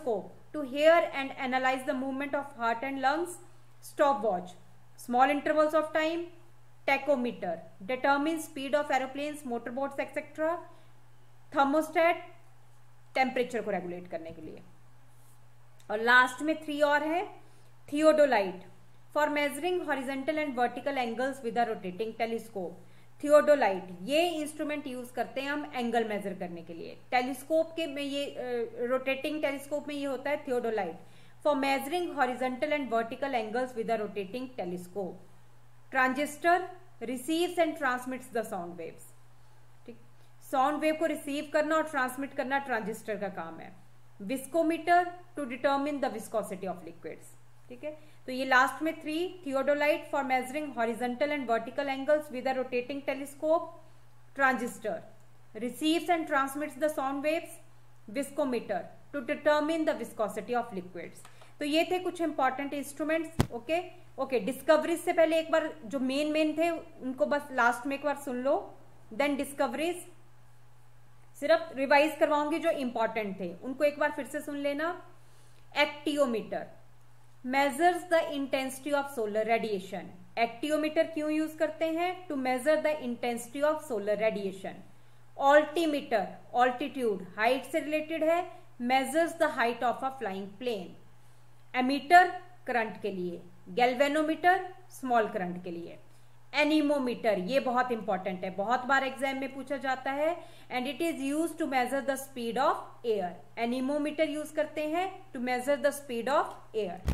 to hear and analyze the movement of heart and lungs. Stopwatch, small intervals of time. Tachometer, determines speed of aeroplanes, motorboats, etc. Thermostat, temperature को रेगुलेट करने के लिए. और लास्ट में 3 और है. Theodolite, for measuring horizontal and vertical angles with a rotating telescope. Theodolite, ये इंस्ट्रूमेंट यूज करते हैं हम एंगल मेजर करने के लिए. टेलीस्कोप के में ये रोटेटिंग टेलीस्कोप में ये होता है theodolite, for measuring horizontal and vertical angles with a rotating telescope. Transistor, receives and transmits the sound waves. ठीक, साउंड वेव को रिसीव करना और ट्रांसमिट करना ट्रांजिस्टर का काम है. Viscometer, to determine the viscosity of liquids. ठीक है, तो ये लास्ट में 3. Theodolite, for measuring horizontal and vertical angles with a rotating telescope. Transistor, receives and transmits the sound waves. Viscometer, to determine the viscosity of liquids. तो ये थे कुछ इंपॉर्टेंट इंस्ट्रूमेंट्स. ओके, डिस्कवरीज से पहले एक बार जो मेन थे उनको बस लास्ट में एक बार सुन लो, देन डिस्कवरीज सिर्फ रिवाइज करवाऊंगी. जो इंपॉर्टेंट थे उनको एक बार फिर से सुन लेना. Actinometer, measures the intensity of solar radiation. Actinometer क्यों यूज करते हैं? To measure the intensity of solar radiation. Altimeter, altitude, height से रिलेटेड है, measures the height of a flying plane. Ammeter, current के लिए. गैल्वेनोमीटर, स्मॉल करंट के लिए. एनीमोमीटर, ये बहुत इंपॉर्टेंट है, बहुत बार एग्जाम में पूछा जाता है, and it is use to measure the speed of air. Anemometer use करते हैं to measure the speed of air.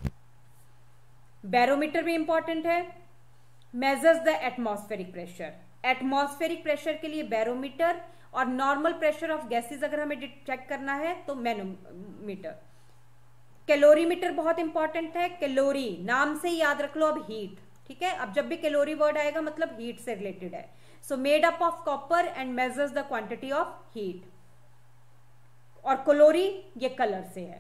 Barometer भी इंपॉर्टेंट है, measures the atmospheric pressure. Atmospheric pressure के लिए बैरोमीटर, और नॉर्मल प्रेशर ऑफ गैसेस अगर हमें चेक करना है तो मैनोमीटर. कैलोरीमीटर बहुत इंपॉर्टेंट है. कैलोरी नाम से ही याद रख लो अब हीट. ठीक है, अब जब भी कैलोरी वर्ड आएगा मतलब हीट से रिलेटेड है. So made up of copper and measures the quantity of heat. और कैलोरी ये कलर से है.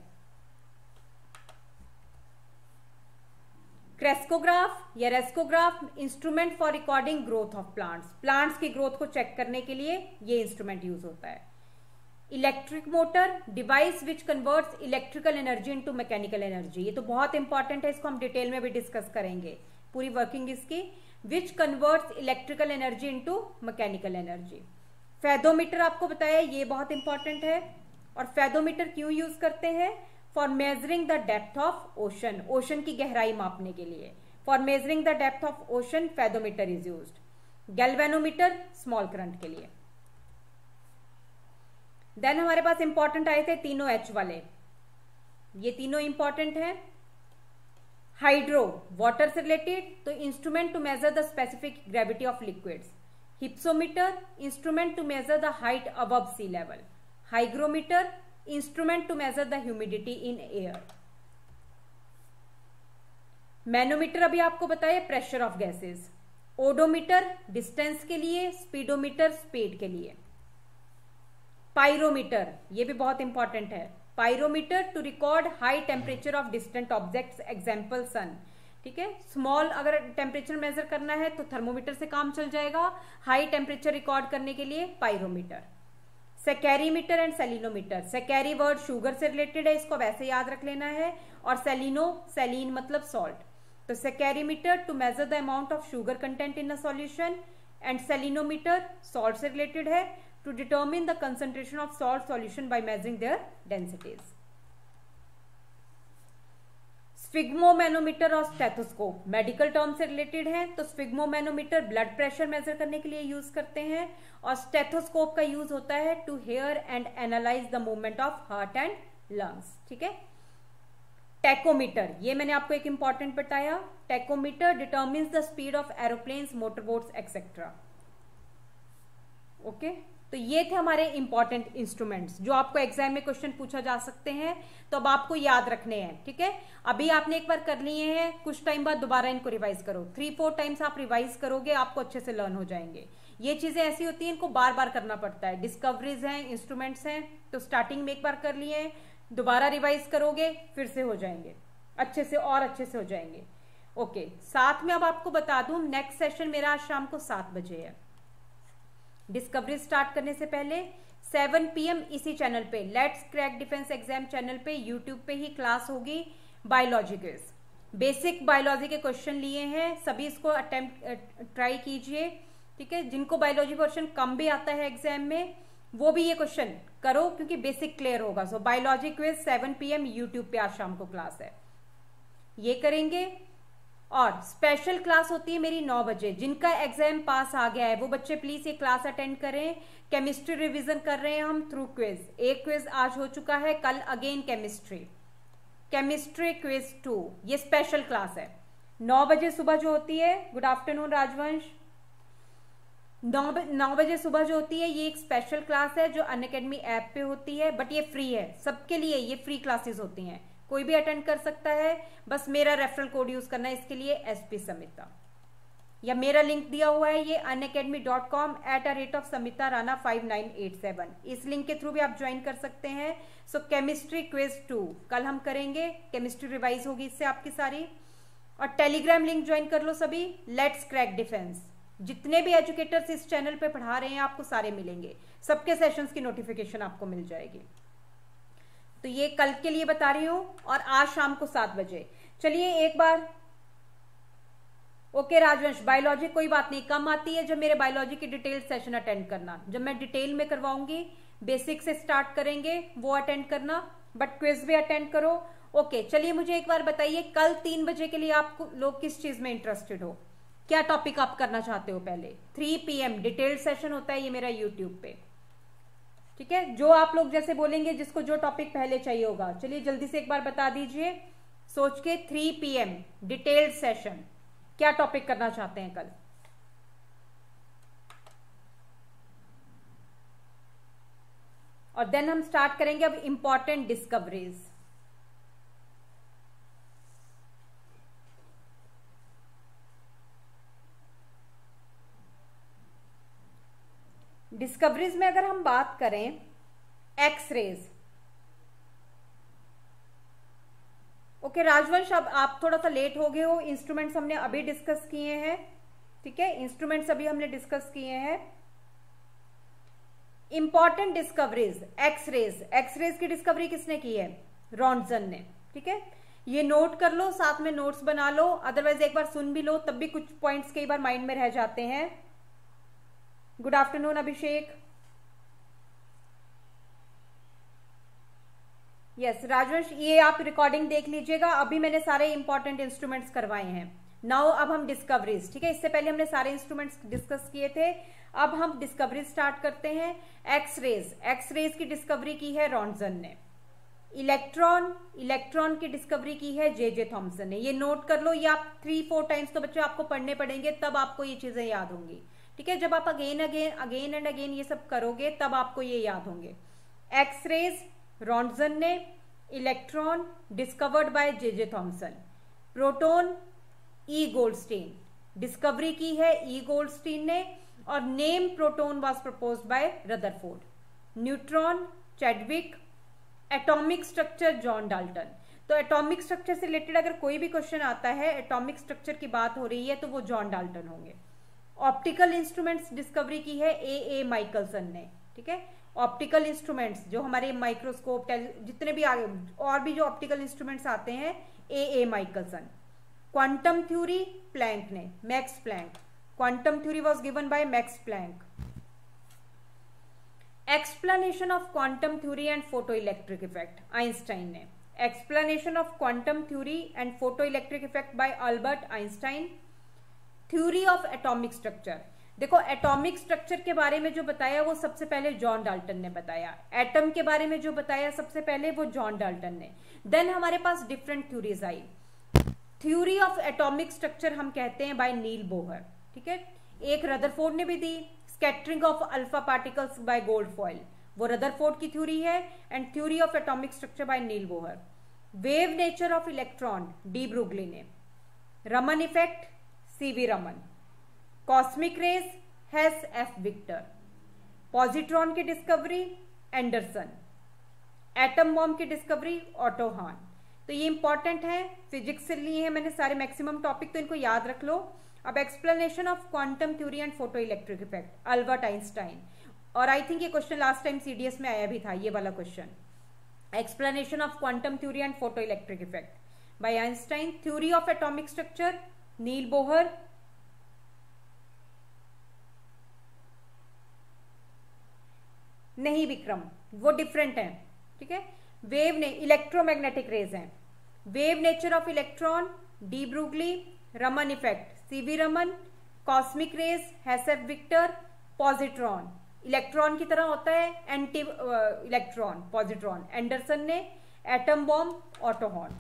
क्रेस्कोग्राफ या रेस्कोग्राफ, instrument for recording growth of plants. Plants की ग्रोथ को चेक करने के लिए ये इंस्ट्रूमेंट यूज होता है. Electric motor, device which converts electrical energy into mechanical energy. ये तो बहुत इंपॉर्टेंट है, इसको हम डिटेल में भी डिस्कस करेंगे, पूरी वर्किंग इसकी. Which converts electrical energy into mechanical energy. Fathometer आपको बताया, ये बहुत इंपॉर्टेंट है. और फेदोमीटर क्यों यूज करते हैं? For measuring the depth of ocean. Ocean की गहराई मापने के लिए. For measuring the depth of ocean fathometer is used. Galvanometer, small current के लिए. देन हमारे पास इंपॉर्टेंट आए थे तीनों एच वाले. ये तीनों इंपॉर्टेंट है. हाइड्रो, वाटर से रिलेटेड, तो instrument to measure the specific gravity of liquids. Hypsometer, instrument to measure the height above sea level. Hygrometer, instrument to measure the humidity in air. Manometer अभी आपको बताया, pressure of gases. Odometer, distance के लिए. स्पीडोमीटर, स्पीड के लिए. पायरोमीटर, ये भी बहुत इंपॉर्टेंट है. Pyrometer, to record high temperature of distant objects, example sun. ठीक है, स्मॉल अगर टेम्परेचर मेजर करना है तो थर्मोमीटर से काम चल जाएगा. हाई टेम्परेचर रिकॉर्ड करने के लिए pyrometer. Saccharimeter and salinometer. Sacchari word sugar से रिलेटेड है, इसको वैसे याद रख लेना है. और सेलिन मतलब सॉल्ट. तो saccharimeter to measure the amount of sugar content in a solution. And salinometer salt से रिलेटेड है, to determine the concentration of salt solution by measuring their densities. Sphygmomanometer और स्टेथोस्कोप मेडिकल टर्म से रिलेटेड है. तो स्फिग्मोमैनोमीटर ब्लड प्रेशर मेजर करने के लिए यूज करते हैं, और स्टेथोस्कोप का यूज होता है to hear and analyse the movement of heart and lungs. ठीक है. टैकोमीटर, ये मैंने आपको एक इंपॉर्टेंट बताया. Tachometer determines the speed of aeroplanes, motorboats etcetera. Okay, तो ये थे हमारे इंपॉर्टेंट इंस्ट्रूमेंट्स जो आपको एग्जाम में क्वेश्चन पूछा जा सकते हैं, तो अब आपको याद रखने हैं. ठीक है, अभी आपने एक बार कर लिए हैं, कुछ टाइम बाद दोबारा इनको रिवाइज करो. 3-4 टाइम्स आप रिवाइज करोगे, आपको अच्छे से लर्न हो जाएंगे. ये चीजें ऐसी होती हैं, इनको बार बार करना पड़ता है. डिस्कवरीज हैं, इंस्ट्रूमेंट्स हैं, तो स्टार्टिंग में एक बार कर लिए हैं, दोबारा रिवाइज करोगे फिर से हो जाएंगे अच्छे से, और अच्छे से हो जाएंगे. ओके, साथ में अब आपको बता दूं नेक्स्ट सेशन मेरा आज शाम को 7 बजे है. डिस्कवरी स्टार्ट करने से पहले 7 PM इसी चैनल पे, let's crack defence exam channel पे, यूट्यूब पे ही क्लास होगी बायोलॉजी क्विज। बेसिक बायोलॉजी के क्वेश्चन लिए हैं, सभी इसको अटेम्प्ट ट्राई कीजिए, ठीक है। जिनको बायोलॉजी क्वेश्चन कम भी आता है एग्जाम में वो भी ये क्वेश्चन करो, क्योंकि बेसिक क्लियर होगा। So biology quiz 7 PM YouTube पे आज शाम को क्लास है, ये करेंगे। और स्पेशल क्लास होती है मेरी 9 बजे। जिनका एग्जाम पास आ गया है वो बच्चे प्लीज ये क्लास अटेंड करें। केमिस्ट्री रिवीजन कर रहे हैं हम थ्रू क्विज। एक क्विज आज हो चुका है, कल अगेन केमिस्ट्री क्विज 2, ये स्पेशल क्लास है 9 बजे सुबह जो होती है। गुड आफ्टरनून राजवंश। 9 बजे सुबह जो होती है ये एक स्पेशल क्लास है जो अनअकैडमी ऐप पे होती है, बट ये फ्री है सबके लिए, ये फ्री क्लासेस होती हैं, कोई भी अटेंड कर सकता है। बस मेरा रेफरल कोड यूज करना है इसके लिए, SP समिता, या मेरा लिंक दिया हुआ है ये unacademy.com@Samita Rana5987, इस लिंक के थ्रू भी आप ज्वाइन कर सकते हैं। सो केमिस्ट्री क्विज 2 कल हम करेंगे, केमिस्ट्री रिवाइज होगी इससे आपकी सारी। और टेलीग्राम लिंक ज्वाइन कर लो सभी, लेट्स क्रैक डिफेंस। जितने भी एजुकेटर्स इस चैनल पे पढ़ा रहे हैं आपको सारे मिलेंगे, सबके सेशंस की नोटिफिकेशन आपको मिल जाएगी। तो ये कल के लिए बता रही हूं, और आज शाम को 7 बजे। चलिए एक बार, ओके राजवंश, बायोलॉजी कोई बात नहीं, कम आती है जब मेरे बायोलॉजी की डिटेल सेशन अटेंड करना, जब मैं डिटेल में करवाऊंगी, बेसिक से स्टार्ट करेंगे वो अटेंड करना, बट क्विज भी अटेंड करो। ओके चलिए मुझे एक बार बताइए, कल 3 बजे के लिए आप लोग किस चीज में इंटरेस्टेड हो, क्या टॉपिक आप करना चाहते हो? पहले 3 PM डिटेल्ड सेशन होता है ये मेरा यूट्यूब पे, ठीक है। जो आप लोग जैसे बोलेंगे, जिसको जो टॉपिक पहले चाहिए होगा, चलिए जल्दी से एक बार बता दीजिए सोच के। 3 PM डिटेल्ड सेशन, क्या टॉपिक करना चाहते हैं कल? और देन हम स्टार्ट करेंगे अब इंपॉर्टेंट डिस्कवरीज। डिस्कवरीज में अगर हम बात करें, एक्सरेज। ओके राजवंश, अब आप थोड़ा सा लेट हो गए हो, इंस्ट्रूमेंट्स हमने अभी डिस्कस किए हैं, ठीक है, इंस्ट्रूमेंट्स अभी हमने डिस्कस किए हैं। Important discoveries, X rays. एक्सरेज की डिस्कवरी किसने की है? रॉन्टसन ने, ठीक है। ये नोट कर लो, साथ में नोट्स बना लो, अदरवाइज एक बार सुन भी लो, तब भी कुछ पॉइंट्स कई बार माइंड में रह जाते हैं। गुड आफ्टरनून अभिषेक। यस राजवंश, ये आप रिकॉर्डिंग देख लीजिएगा, अभी मैंने सारे इंपॉर्टेंट इंस्ट्रूमेंट्स करवाए हैं। नाउ अब हम डिस्कवरीज, ठीक है, इससे पहले हमने सारे इंस्ट्रूमेंट्स डिस्कस किए थे, अब हम डिस्कवरी स्टार्ट करते हैं। एक्सरेज, एक्सरेज की डिस्कवरी की है रॉन्टसन ने। इलेक्ट्रॉन की डिस्कवरी की है J.J. थॉमसन ने। ये नोट कर लो, ये आप 3-4 टाइम्स तो बच्चों आपको पढ़ने पड़ेंगे, तब आपको ये चीजें याद होंगी, ठीक है। जब आप अगेन एंड अगेन ये सब करोगे तब आपको ये याद होंगे। एक्सरेज रॉन्टसन ने, electron discovered by J.J. Thomson, proton E. Goldstein, discovery की है E. गोल्डस्टीन ने, और name proton was proposed by Rutherford. Neutron Chadwick, atomic structure John Dalton. तो एटॉमिक स्ट्रक्चर से रिलेटेड अगर कोई भी क्वेश्चन आता है, एटॉमिक स्ट्रक्चर की बात हो रही है, तो वो जॉन डाल्टन होंगे। ऑप्टिकल इंस्ट्रूमेंट्स डिस्कवरी की है A. माइकलसन ने, ठीक है। ऑप्टिकल इंस्ट्रूमेंट्स जो हमारे माइक्रोस्कोप, जितने भी आगे और भी जो ऑप्टिकल इंस्ट्रूमेंट्स आते हैं, A. Michelson. Quantum theory Planck ने, Max Planck, quantum theory was given by Max Planck. Explanation of quantum theory and photo electric effect, Einstein ने। Explanation of quantum theory and photo electric effect by Albert Einstein. Theory of atomic structure, देखो एटॉमिक स्ट्रक्चर के बारे में जो बताया वो सबसे पहले जॉन डाल्टन ने बताया। एटम के बारे में जो बताया सबसे पहले वो जॉन डाल्टन ने। देन हमारे पास डिफरेंट थ्योरीज आई। थ्योरी ऑफ एटॉमिक स्ट्रक्चर हम कहते हैं बाय नील बोहर, ठीक है। एक रदरफोर्ड ने भी दी, scattering of alpha particles by gold foil, वो रदरफोर्ड की थ्योरी है। And theory of atomic structure by Niels Bohr. Wave nature of electron de Broglie ने। Raman effect C.V. Raman. Cosmic rays Hess F. Victor. Positron की डिस्कवरी एंडरसन। एटम बॉम्ब की डिस्कवरी ऑटो हान। तो ये इंपॉर्टेंट है, फिजिक्स से लिए हैं मैंने सारे मैक्सिमम टॉपिक, तो इनको याद रख लो। अब explanation of quantum theory and photo electric effect, Albert Einstein. और आई थिंक ये क्वेश्चन लास्ट टाइम सीडीएस में आया भी था, ये वाला question. Explanation of quantum theory and photo electric effect by Einstein. Theory of atomic structure Niels Bohr. नहीं विक्रम, वो डिफरेंट है, ठीक है। वेव ने इलेक्ट्रोमैग्नेटिक रेज हैं। Wave nature of electron de Broglie. Raman effect CV Raman. Cosmic rays Hess F Victor. Positron electron की तरह होता है, एंटी इलेक्ट्रॉन पॉजिट्रॉन एंडरसन ने। Atom bomb Otto Hahn.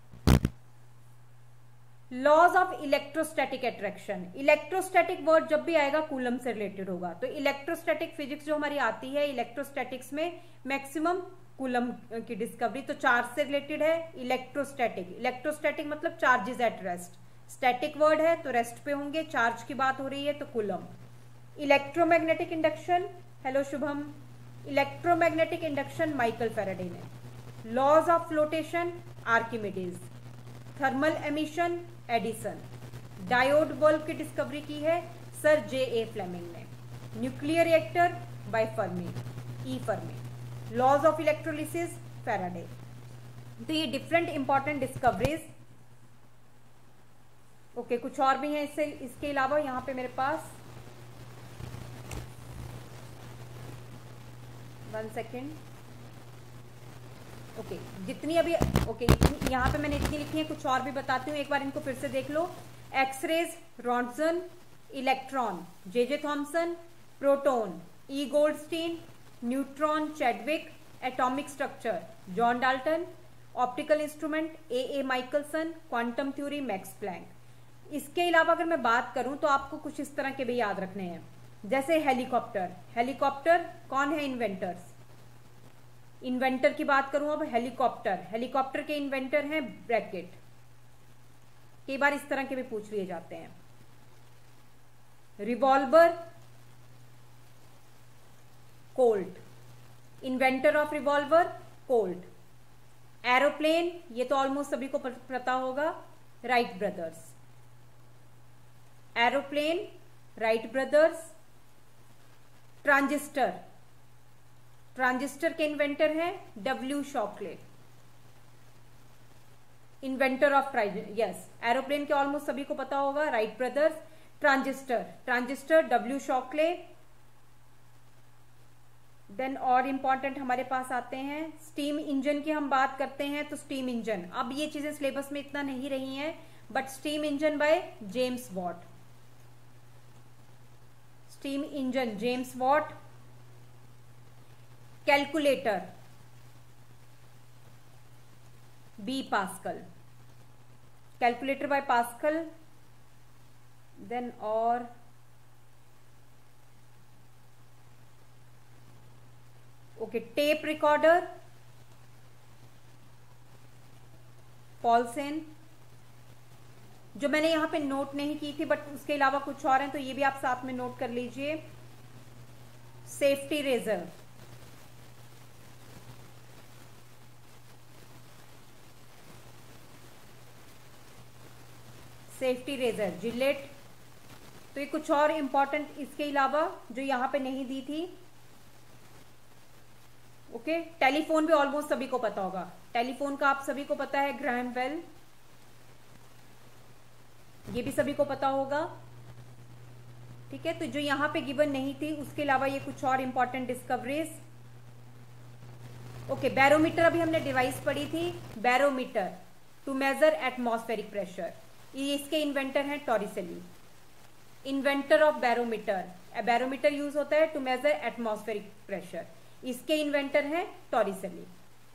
Laws of electrostatic attraction. Electrostatic word जब भी आएगा कूलम से रिलेटेड होगा, तो इलेक्ट्रोस्टैटिक फिजिक्स जो हमारी आती है इलेक्ट्रोस्टैटिक्स में मैक्सिमम कूलम की डिस्कवरी, तो चार्ज से रिलेटेड है। इलेक्ट्रोस्टैटिक, इलेक्ट्रोस्टैटिक मतलब charges at rest. Static word है तो रेस्ट पे होंगे, चार्ज की बात हो रही है तो Coulomb. Electromagnetic induction, hello Shubham. Electromagnetic induction Michael Faraday ने। Laws of flotation Archimedes. Thermal emission Edison. Diode bulb की डिस्कवरी की है सर J.A. फ्लेमिंग ने। Nuclear reactor by Fermi, E Fermi. Laws of electrolysis Faraday. तो ये डिफरेंट इंपॉर्टेंट डिस्कवरीज। ओके, कुछ और भी हैं इसके अलावा यहाँ पे मेरे पास। 1 सेकेंड। ओके, जितनी अभी यहाँ पे मैंने इतनी लिखी है, कुछ और भी बताती हूँ, एक बार इनको फिर से देख लो। X rays Roentgen. Electron J.J. Thomson. Proton E. Goldstein. Neutron Chadwick. Atomic structure John Dalton. Optical instrument A.A. Michelson. Quantum theory Max Planck. इसके अलावा अगर मैं बात करूं तो आपको कुछ इस तरह के भी याद रखने हैं, जैसे हेलीकॉप्टर। हेलीकॉप्टर कौन है इन्वेंटर्स? इन्वेंटर की बात करूं अब, हेलीकॉप्टर, हेलीकॉप्टर के इन्वेंटर हैं ब्रैकेट। कई बार इस तरह के भी पूछ लिए जाते हैं। Revolver Colt, inventor of revolver Colt. Aeroplane, ये तो ऑलमोस्ट सभी को पता होगा, Wright brothers. Aeroplane Wright brothers. Transistor, transistor के इन्वेंटर हैं W. Shockley, inventor of yes. Aeroplane के ऑलमोस्ट सभी को पता होगा, Wright brothers. Transistor, transistor W. Shockley. Then और इंपॉर्टेंट हमारे पास आते हैं स्टीम इंजन की हम बात करते हैं तो स्टीम इंजन, अब ये चीजें सिलेबस में इतना नहीं रही हैं, but steam engine by James Watt. Steam engine James Watt. Calculator B. Pascal, calculator by Pascal. Then और ओके, टेप रिकॉर्डर पॉलसेन, जो मैंने यहां पे नोट नहीं की थी बट उसके अलावा कुछ और हैं तो ये भी आप साथ में नोट कर लीजिए। Safety razor safety razor Gillette. तो ये कुछ और इंपॉर्टेंट इसके अलावा जो यहां पे नहीं दी थी। ओके, टेलीफोन भी ऑलमोस्ट सभी को पता होगा, टेलीफोन का आप सभी को पता है, ग्राहम बेल, ये भी सभी को पता होगा, ठीक है। तो जो यहां पे गिवन नहीं थी उसके अलावा ये कुछ और इंपॉर्टेंट डिस्कवरीज। ओके, बैरोमीटर अभी हमने डिवाइस पढ़ी थी, barometer to measure atmospheric pressure, ये इसके इन्वेंटर हैं Torricelli, inventor of barometer. Barometer use होता है टू मेजर एटमॉस्फेरिक प्रेशर, इसके इन्वेंटर हैं टॉरिसेली।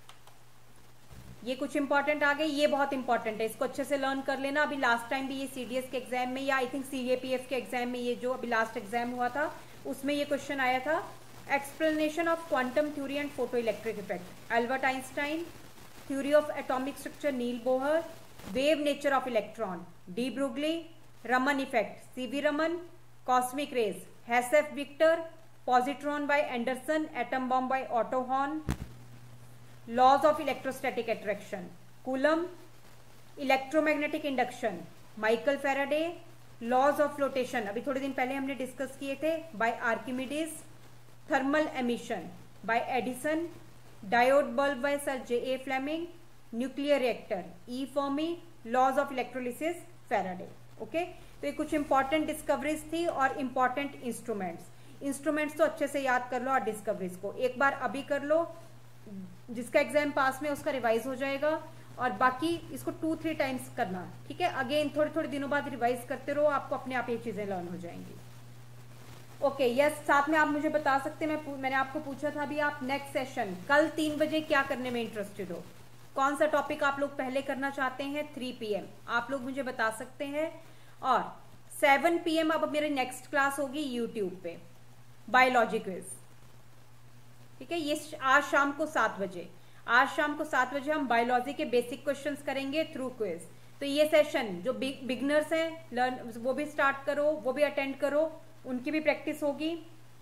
ये कुछ इंपॉर्टेंट आ गए, ये बहुत इंपॉर्टेंट है, इसको अच्छे से लर्न कर लेना। अभी लास्ट टाइम भी ये सीडीएस के एग्जाम में या आई थिंक CAPF के एग्जाम में, ये जो अभी लास्ट एग्जाम हुआ था उसमें ये क्वेश्चन आया था। Explanation of quantum theory and photo electric effect, Albert Einstein. Theory of atomic structure Niels Bohr. Wave nature of electron de Broglie. Raman effect CV Raman. Cosmic rays Hess F Victor. Positron by Anderson. Atom bomb by Otto Hahn. Laws of electrostatic attraction Coulomb. Electromagnetic induction Michael Faraday. Laws of flotation अभी थोड़े दिन पहले हमने डिस्कस किए थे, by Archimedes, thermal emission by Edison, diode bulb bye sir J.A. Fleming, nuclear reactor E Fermi, laws of electrolysis Faraday. Okay, तो ये कुछ इंपॉर्टेंट डिस्कवरीज थी और इंपॉर्टेंट इंस्ट्रूमेंट्स तो अच्छे से याद कर लो और डिस्कवरीज को एक बार अभी कर लो, जिसका एग्जाम पास में उसका रिवाइज हो जाएगा, और बाकी इसको 2-3 टाइम्स करना, ठीक है। अगेन थोड़े थोड़े दिनों बाद रिवाइज करते रहो, आपको अपने आप ये चीजें लर्न हो जाएंगी। ओके, यस, साथ में आप मुझे बता सकते हैं, मैंने आपको पूछा था अभी, आप नेक्स्ट सेशन कल 3 बजे क्या करने में इंटरेस्टेड हो, कौन सा टॉपिक आप लोग पहले करना चाहते हैं। 3 PM आप लोग मुझे बता सकते हैं, और 7 PM अब मेरी नेक्स्ट क्लास होगी यूट्यूब पे, बायोलॉजी क्विज, ठीक है। ये आज शाम को 7 बजे, आज शाम को 7 बजे हम बायोलॉजी के बेसिक क्वेश्चंस करेंगे थ्रू क्विज। तो ये सेशन जो बिगनर्स हैं लर्न, वो भी स्टार्ट करो, वो भी अटेंड करो, उनकी भी प्रैक्टिस होगी।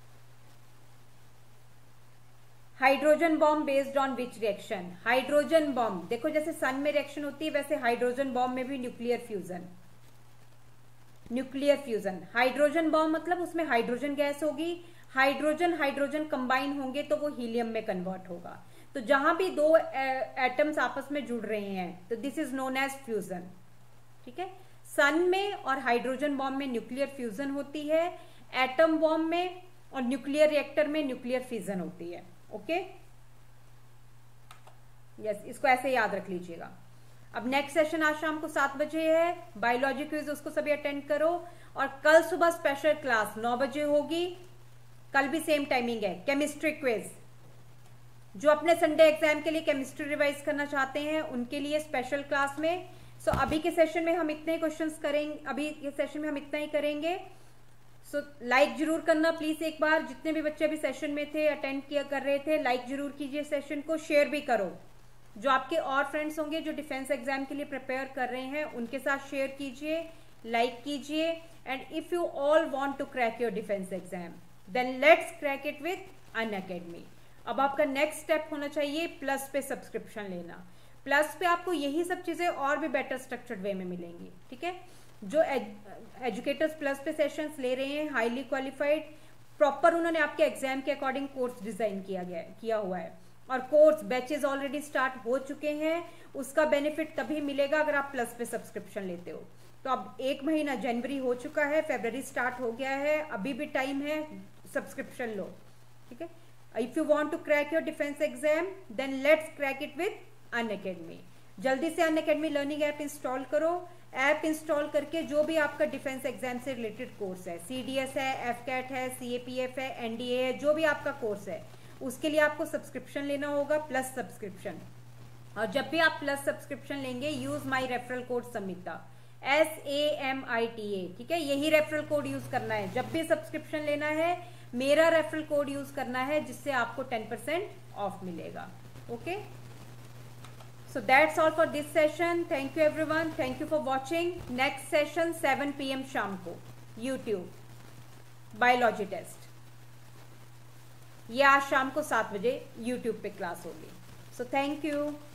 Hydrogen bomb based on which reaction, hydrogen bomb देखो जैसे सन में रिएक्शन होती है वैसे हाइड्रोजन बॉम्ब में भी न्यूक्लियर फ्यूजन। हाइड्रोजन बॉम्ब मतलब उसमें हाइड्रोजन गैस होगी, हाइड्रोजन कंबाइन होंगे तो वो हीलियम में कन्वर्ट होगा। तो जहां भी 2 एटम्स आपस में जुड़ रहे हैं तो this is known as fusion, ठीक है। सन में और हाइड्रोजन बॉम्ब में न्यूक्लियर फ्यूजन होती है, एटम बॉम्ब में और न्यूक्लियर रिएक्टर में न्यूक्लियर फिजन होती है। ओके, यस, इसको ऐसे याद रख लीजिएगा। अब नेक्स्ट सेशन आज शाम को 7 बजे है, बायोलॉजी क्विज, उसको सभी अटेंड करो, और कल सुबह स्पेशल क्लास 9 बजे होगी, कल भी सेम टाइमिंग है। केमिस्ट्री क्विज, जो अपने संडे एग्जाम के लिए केमिस्ट्री रिवाइज करना चाहते हैं उनके लिए स्पेशल क्लास में। सो अभी के सेशन में हम इतने क्वेश्चंस करेंगे, अभी के सेशन में हम इतना ही करेंगे। सो लाइक जरूर करना प्लीज, एक बार जितने भी बच्चे अभी सेशन में थे, अटेंड किया कर रहे थे, लाइक जरूर कीजिए सेशन को, शेयर भी करो। जो आपके और फ्रेंड्स होंगे जो डिफेंस एग्जाम के लिए प्रिपेयर कर रहे हैं उनके साथ शेयर कीजिए, लाइक कीजिए। And if you all want to crack your defence exam then let's crack it with Unacademy. अब आपका नेक्स्ट स्टेप होना चाहिए प्लस पे सब्सक्रिप्शन लेना। प्लस पे आपको यही सब चीजें और भी बेटर स्ट्रक्चर्ड वे में मिलेंगी, ठीक है। जो एजुकेटर्स प्लस पे सेशंस ले रहे हैं, हाईली क्वालिफाइड, प्रॉपर उन्होंने आपके एग्जाम के अकॉर्डिंग कोर्स डिजाइन किया हुआ है, और कोर्स बैचेस ऑलरेडी स्टार्ट हो चुके हैं। उसका बेनिफिट तभी मिलेगा अगर आप प्लस पे सब्सक्रिप्शन लेते हो। तो अब 1 महीना जनवरी हो चुका है, फरवरी स्टार्ट हो गया है, अभी भी टाइम है, सब्सक्रिप्शन लो, ठीक है। If you want to crack your defense exam, then let's crack it with Unacademy. जल्दी से Unacademy लर्निंग ऐप इंस्टॉल करो। ऐप इंस्टॉल करके जो भी आपका डिफेंस एग्जाम से रिलेटेड कोर्स है, CDS है, FCAT है, CAPF है, NDA है, जो भी आपका कोर्स है उसके लिए आपको सब्सक्रिप्शन लेना होगा, प्लस सब्सक्रिप्शन। और जब भी आप प्लस सब्सक्रिप्शन लेंगे, use my referral code Samita, SAMITA, ठीक है। यही रेफरल कोड यूज करना है जब भी सब्सक्रिप्शन लेना है, मेरा रेफरल कोड यूज करना है जिससे आपको 10% ऑफ मिलेगा। Okay, so that's all for this session. Thank you everyone, thank you for watching. Next session 7 PM शाम को यूट्यूब, बायोलॉजी टेस्ट, ये आज शाम को 7 बजे यूट्यूब पे क्लास होगी। So thank you.